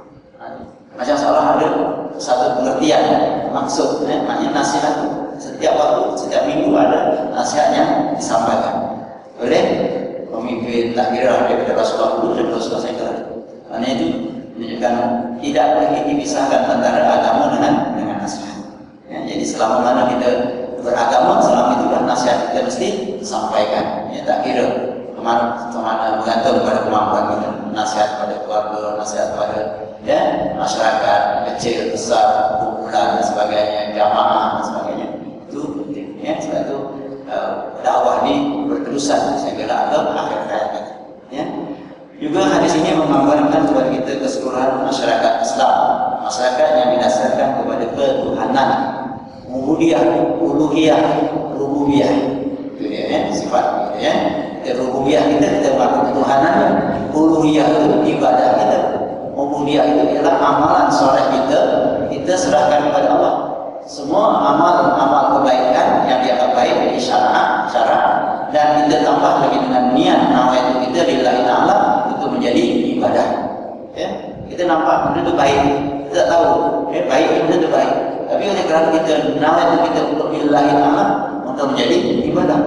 Macam seolah ada satu pengertian maksud, eh, maknanya nasihat setiap waktu, setiap minggu ada nasihat yang disampaikan oleh pemimpin, tak kira daripada Rasulullah dulu dan Rasulullah sekarang. Maknanya itu menunjukkan tidak boleh dipisahkan antara agama dengan dengan nasihat. Ya, jadi selama mana kita beragama, selama itu kan nasihat kita mesti sampaikan. Ya, tak kira kemana, kemana bergantung pada kemampuan kita. Nasihat pada keluarga, nasihat pada ya, masyarakat kecil, besar, kumpulan dan sebagainya, jamaah dan sebagainya. Itu penting. Ya, sebab itu uh, dakwah ini berterusan sehingga ada akhir hayat kita. Ya. Juga hadis ini menggambarkan kepada kita keseluruhan masyarakat Islam, masyarakat yang didasarkan kepada ketuhanan, ubudiyah, uluhiyah, rububiyah. Itu dia ya, sifat kita ya. Rububiyah kita kita mengaku ketuhanan, uluhiyah itu ibadah kita, ubudiyah itu ialah amalan soleh kita, kita serahkan kepada Allah. Semua amal-amal kebaikan yang dianggap baik dari syara, syara, dan kita tambah lagi dengan niat nawaitu kita lillahi ta'ala untuk menjadi ibadah. Ya, kita nampak benda itu baik, kita tahu ya, baik benda itu baik. Tapi oleh kerana kita nawaitu kita untuk lillahi ta'ala untuk menjadi ibadah.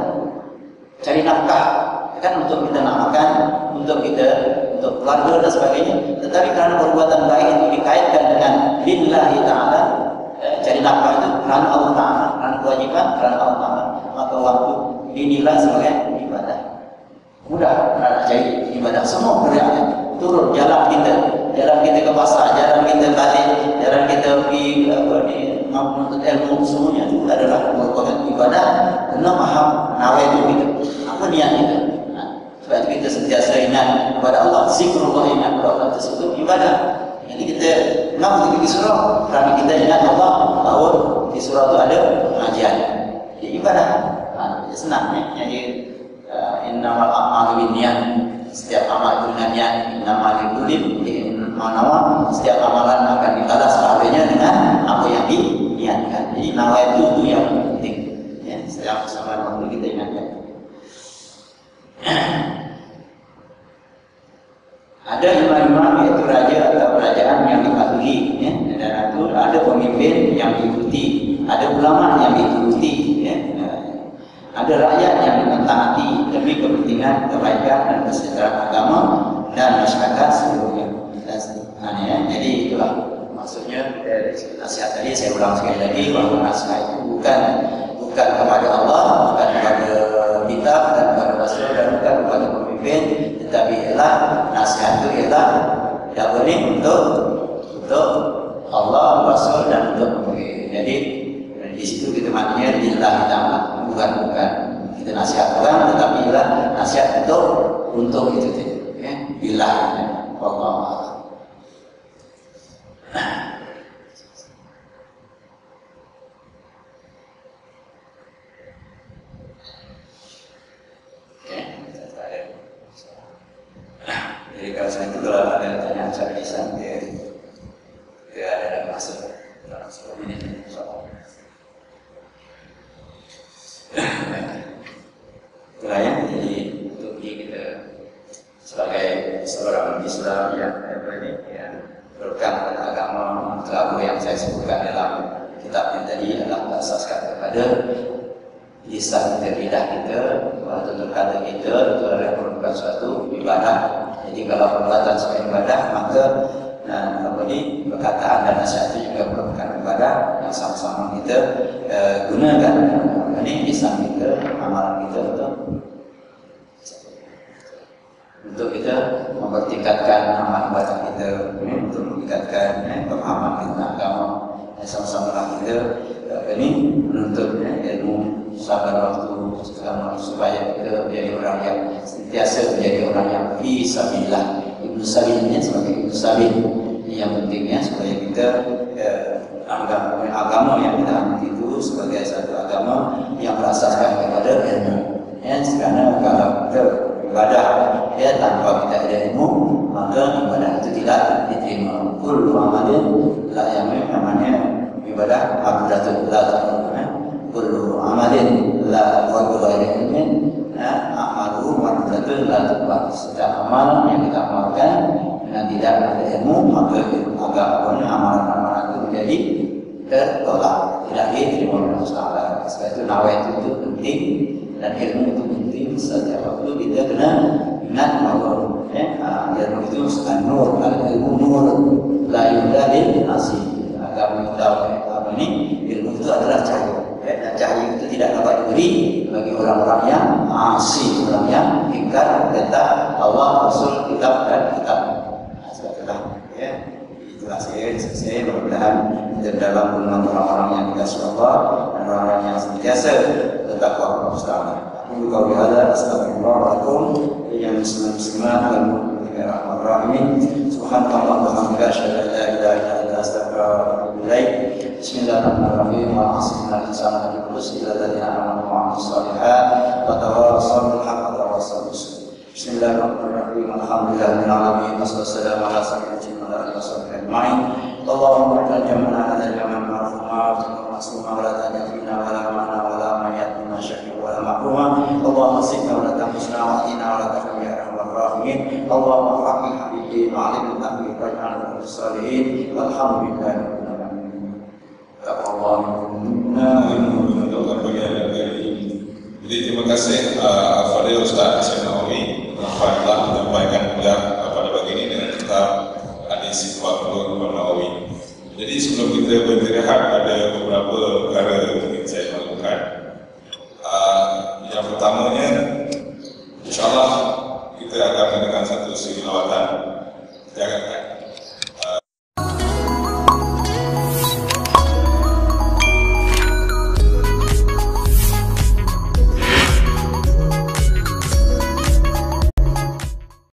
Cari nafkah kan untuk kita nak makan, untuk kita untuk keluarga dan sebagainya. Tetapi kerana perbuatan baik itu dikaitkan dengan lillahi ta'ala, eh, cari nafkah itu kerana Allah Ta'ala, kerana kewajiban kerana Allah Ta'ala, maka waktu dinilai sebagai ibadah. Mudah nak cari ibadah, semua geraknya turun jalan kita, jalan kita ke pasar, jalan kita balik, jalan kita pergi apa ni menuntut ilmu, semuanya itu adalah merupakan ibadah. Kena faham nawaitu kita, apa niat kita. Nah, sebab itu kita sentiasa ingat kepada Allah, zikrullah, ingat kepada Allah tersebut ibadah. Jadi kita nak pergi surau kerana kita ingat Allah bahawa di surau itu ada pengajian, jadi ibadah. Nah, senang ya. Jadi uh, innamal a'malu binniyat, setiap amal itu dengan niat. Innamal likulli manawa, setiap amalan akan dibalas pahalanya dengan apa yang diniatkan. Jadi nawaitu itu yang penting. Ya, setiap sama waktu kita ingatkan. Ada imam-imam iaitu raja atau kerajaan yang dipatuhi, ya, dan itu ada pemimpin yang diikuti, ada ulama yang diikuti, ya. Ada rakyat yang mentaati demi kepentingan kebaikan dan kesejahteraan agama dan masyarakat seluruhnya. Nah, ya, jadi itulah maksudnya dari nasihat tadi. Saya ulang sekali lagi bahawa nasihat itu bukan bukan kepada Allah, bukan kepada kitab dan kepada Rasul dan bukan kepada pemimpin, tetapi ialah nasihat itu ialah tidak boleh untuk untuk Allah, Rasul dan untuk pemimpin. Jadi di situ kita maknanya lillahi ta'ala, bukan bukan kita nasihat orang, tetapi ialah nasihat untuk untuk itu tadi. Ya, billah. Wallahu jadi kalau saya itu kalau ada pertanyaan saya bisa nanti biasa dalam sebuah ini, insyaAllah. Itulah ya, jadi untuk kita sebagai seorang Islam yang apa ini, yang berpegang pada agama agama yang saya sebutkan dalam kitab yang tadi adalah berasaskan kepada lisan kita, lidah kita, tutur kata kita itu adalah merupakan suatu ibadah. Jadi kalau perbuatan sebagai ibadah, maka dan apa ni perkataan dan nasihat itu juga merupakan ibadah yang sama-sama kita uh, gunakan. Ini lisan kita, amalan kita untuk untuk kita mempertingkatkan amal ibadah kita, untuk meningkatkan eh, pemahaman kita agama. Sama-sama kita ini menuntut ya, ilmu sabar waktu segala supaya kita menjadi orang yang sentiasa menjadi orang yang fi sabilillah. Ibnu Sabil ini sebagai Ibnu Sabil yang pentingnya supaya kita eh, agama, agama yang kita ambil itu sebagai satu agama yang berasaskan kepada ilmu. Ya, karena kalau kita ibadah ya tanpa kita ada ilmu, maka ibadah itu tidak diterima. Kullu amalin la yamin, namanya ibadah abadatun la ta'lamun. Kullu amalin la wajibah ilmin, amalu abadatun la ta'lamun. Setiap amal yang kita amalkan dengan tidak ada ilmu, maka agama amalan-amalan itu menjadi tertolak, tidak diterima oleh Allah Taala. Sebab itu nawaitu itu penting dan ilmu itu penting. Setiap waktu kita kena ingat bahawa eh, ilmu itu an-nur, al-ilmu nur la yudalil nasi. Agama kita apa ini, ilmu itu adalah cahaya, eh, dan cahaya itu tidak dapat diberi bagi orang-orang yang asing, orang yang ingkar perintah Allah, Rasul, kitab dan kitab. Sebab itulah ya, itulah saya saya mudah-mudahan dalam golongan orang-orang yang dikasihi Allah dan orang-orang yang sentiasa bertakwa kepada Allah Taala. Aku qauli hadza astaghfirullahaladzim yang muslim-muslimat dan mukminin rahman-rahimin. Subhanallah wa bihamdihi asyhadu an la ilaha illa anta astaghfiruka wa atubu ilaik. Bismillahirrahmanirrahim. Wa asma'ul insana bil husni alladziina amanu wa 'amilus shalihat wa tawassaw bil haqqi wa tawassaw bis sabr. Bismillahirrahmanirrahim. Alhamdulillahil alamin. Wassalamu ala sayyidina wa ala alihi washabbihi ajma'in. Allahumma ij'al jam'ana hadha jam'an marhuma wa masuma wa la taj'alna wa la mana wa la mayat min syakki wa la mahruma. Allahumma sikna wa la tamsna wa atina wa la tahmi ya arhamar rahimin. Allahumma faqih habibi wa alim tahmi waj'alna min salihin. Walhamdulillahi rabbil alamin. Jadi terima kasih uh, Fadil Ustaz Hasyim Nawawi telah menyampaikan kuliah pada pagi ini dengan kitab Hadis empat puluh Imam Nawawi. Jadi sebelum kita beristirahat ada beberapa perkara yang ingin saya lakukan. Uh, yang pertamanya, insyaAllah kita akan mengadakan satu siri lawatan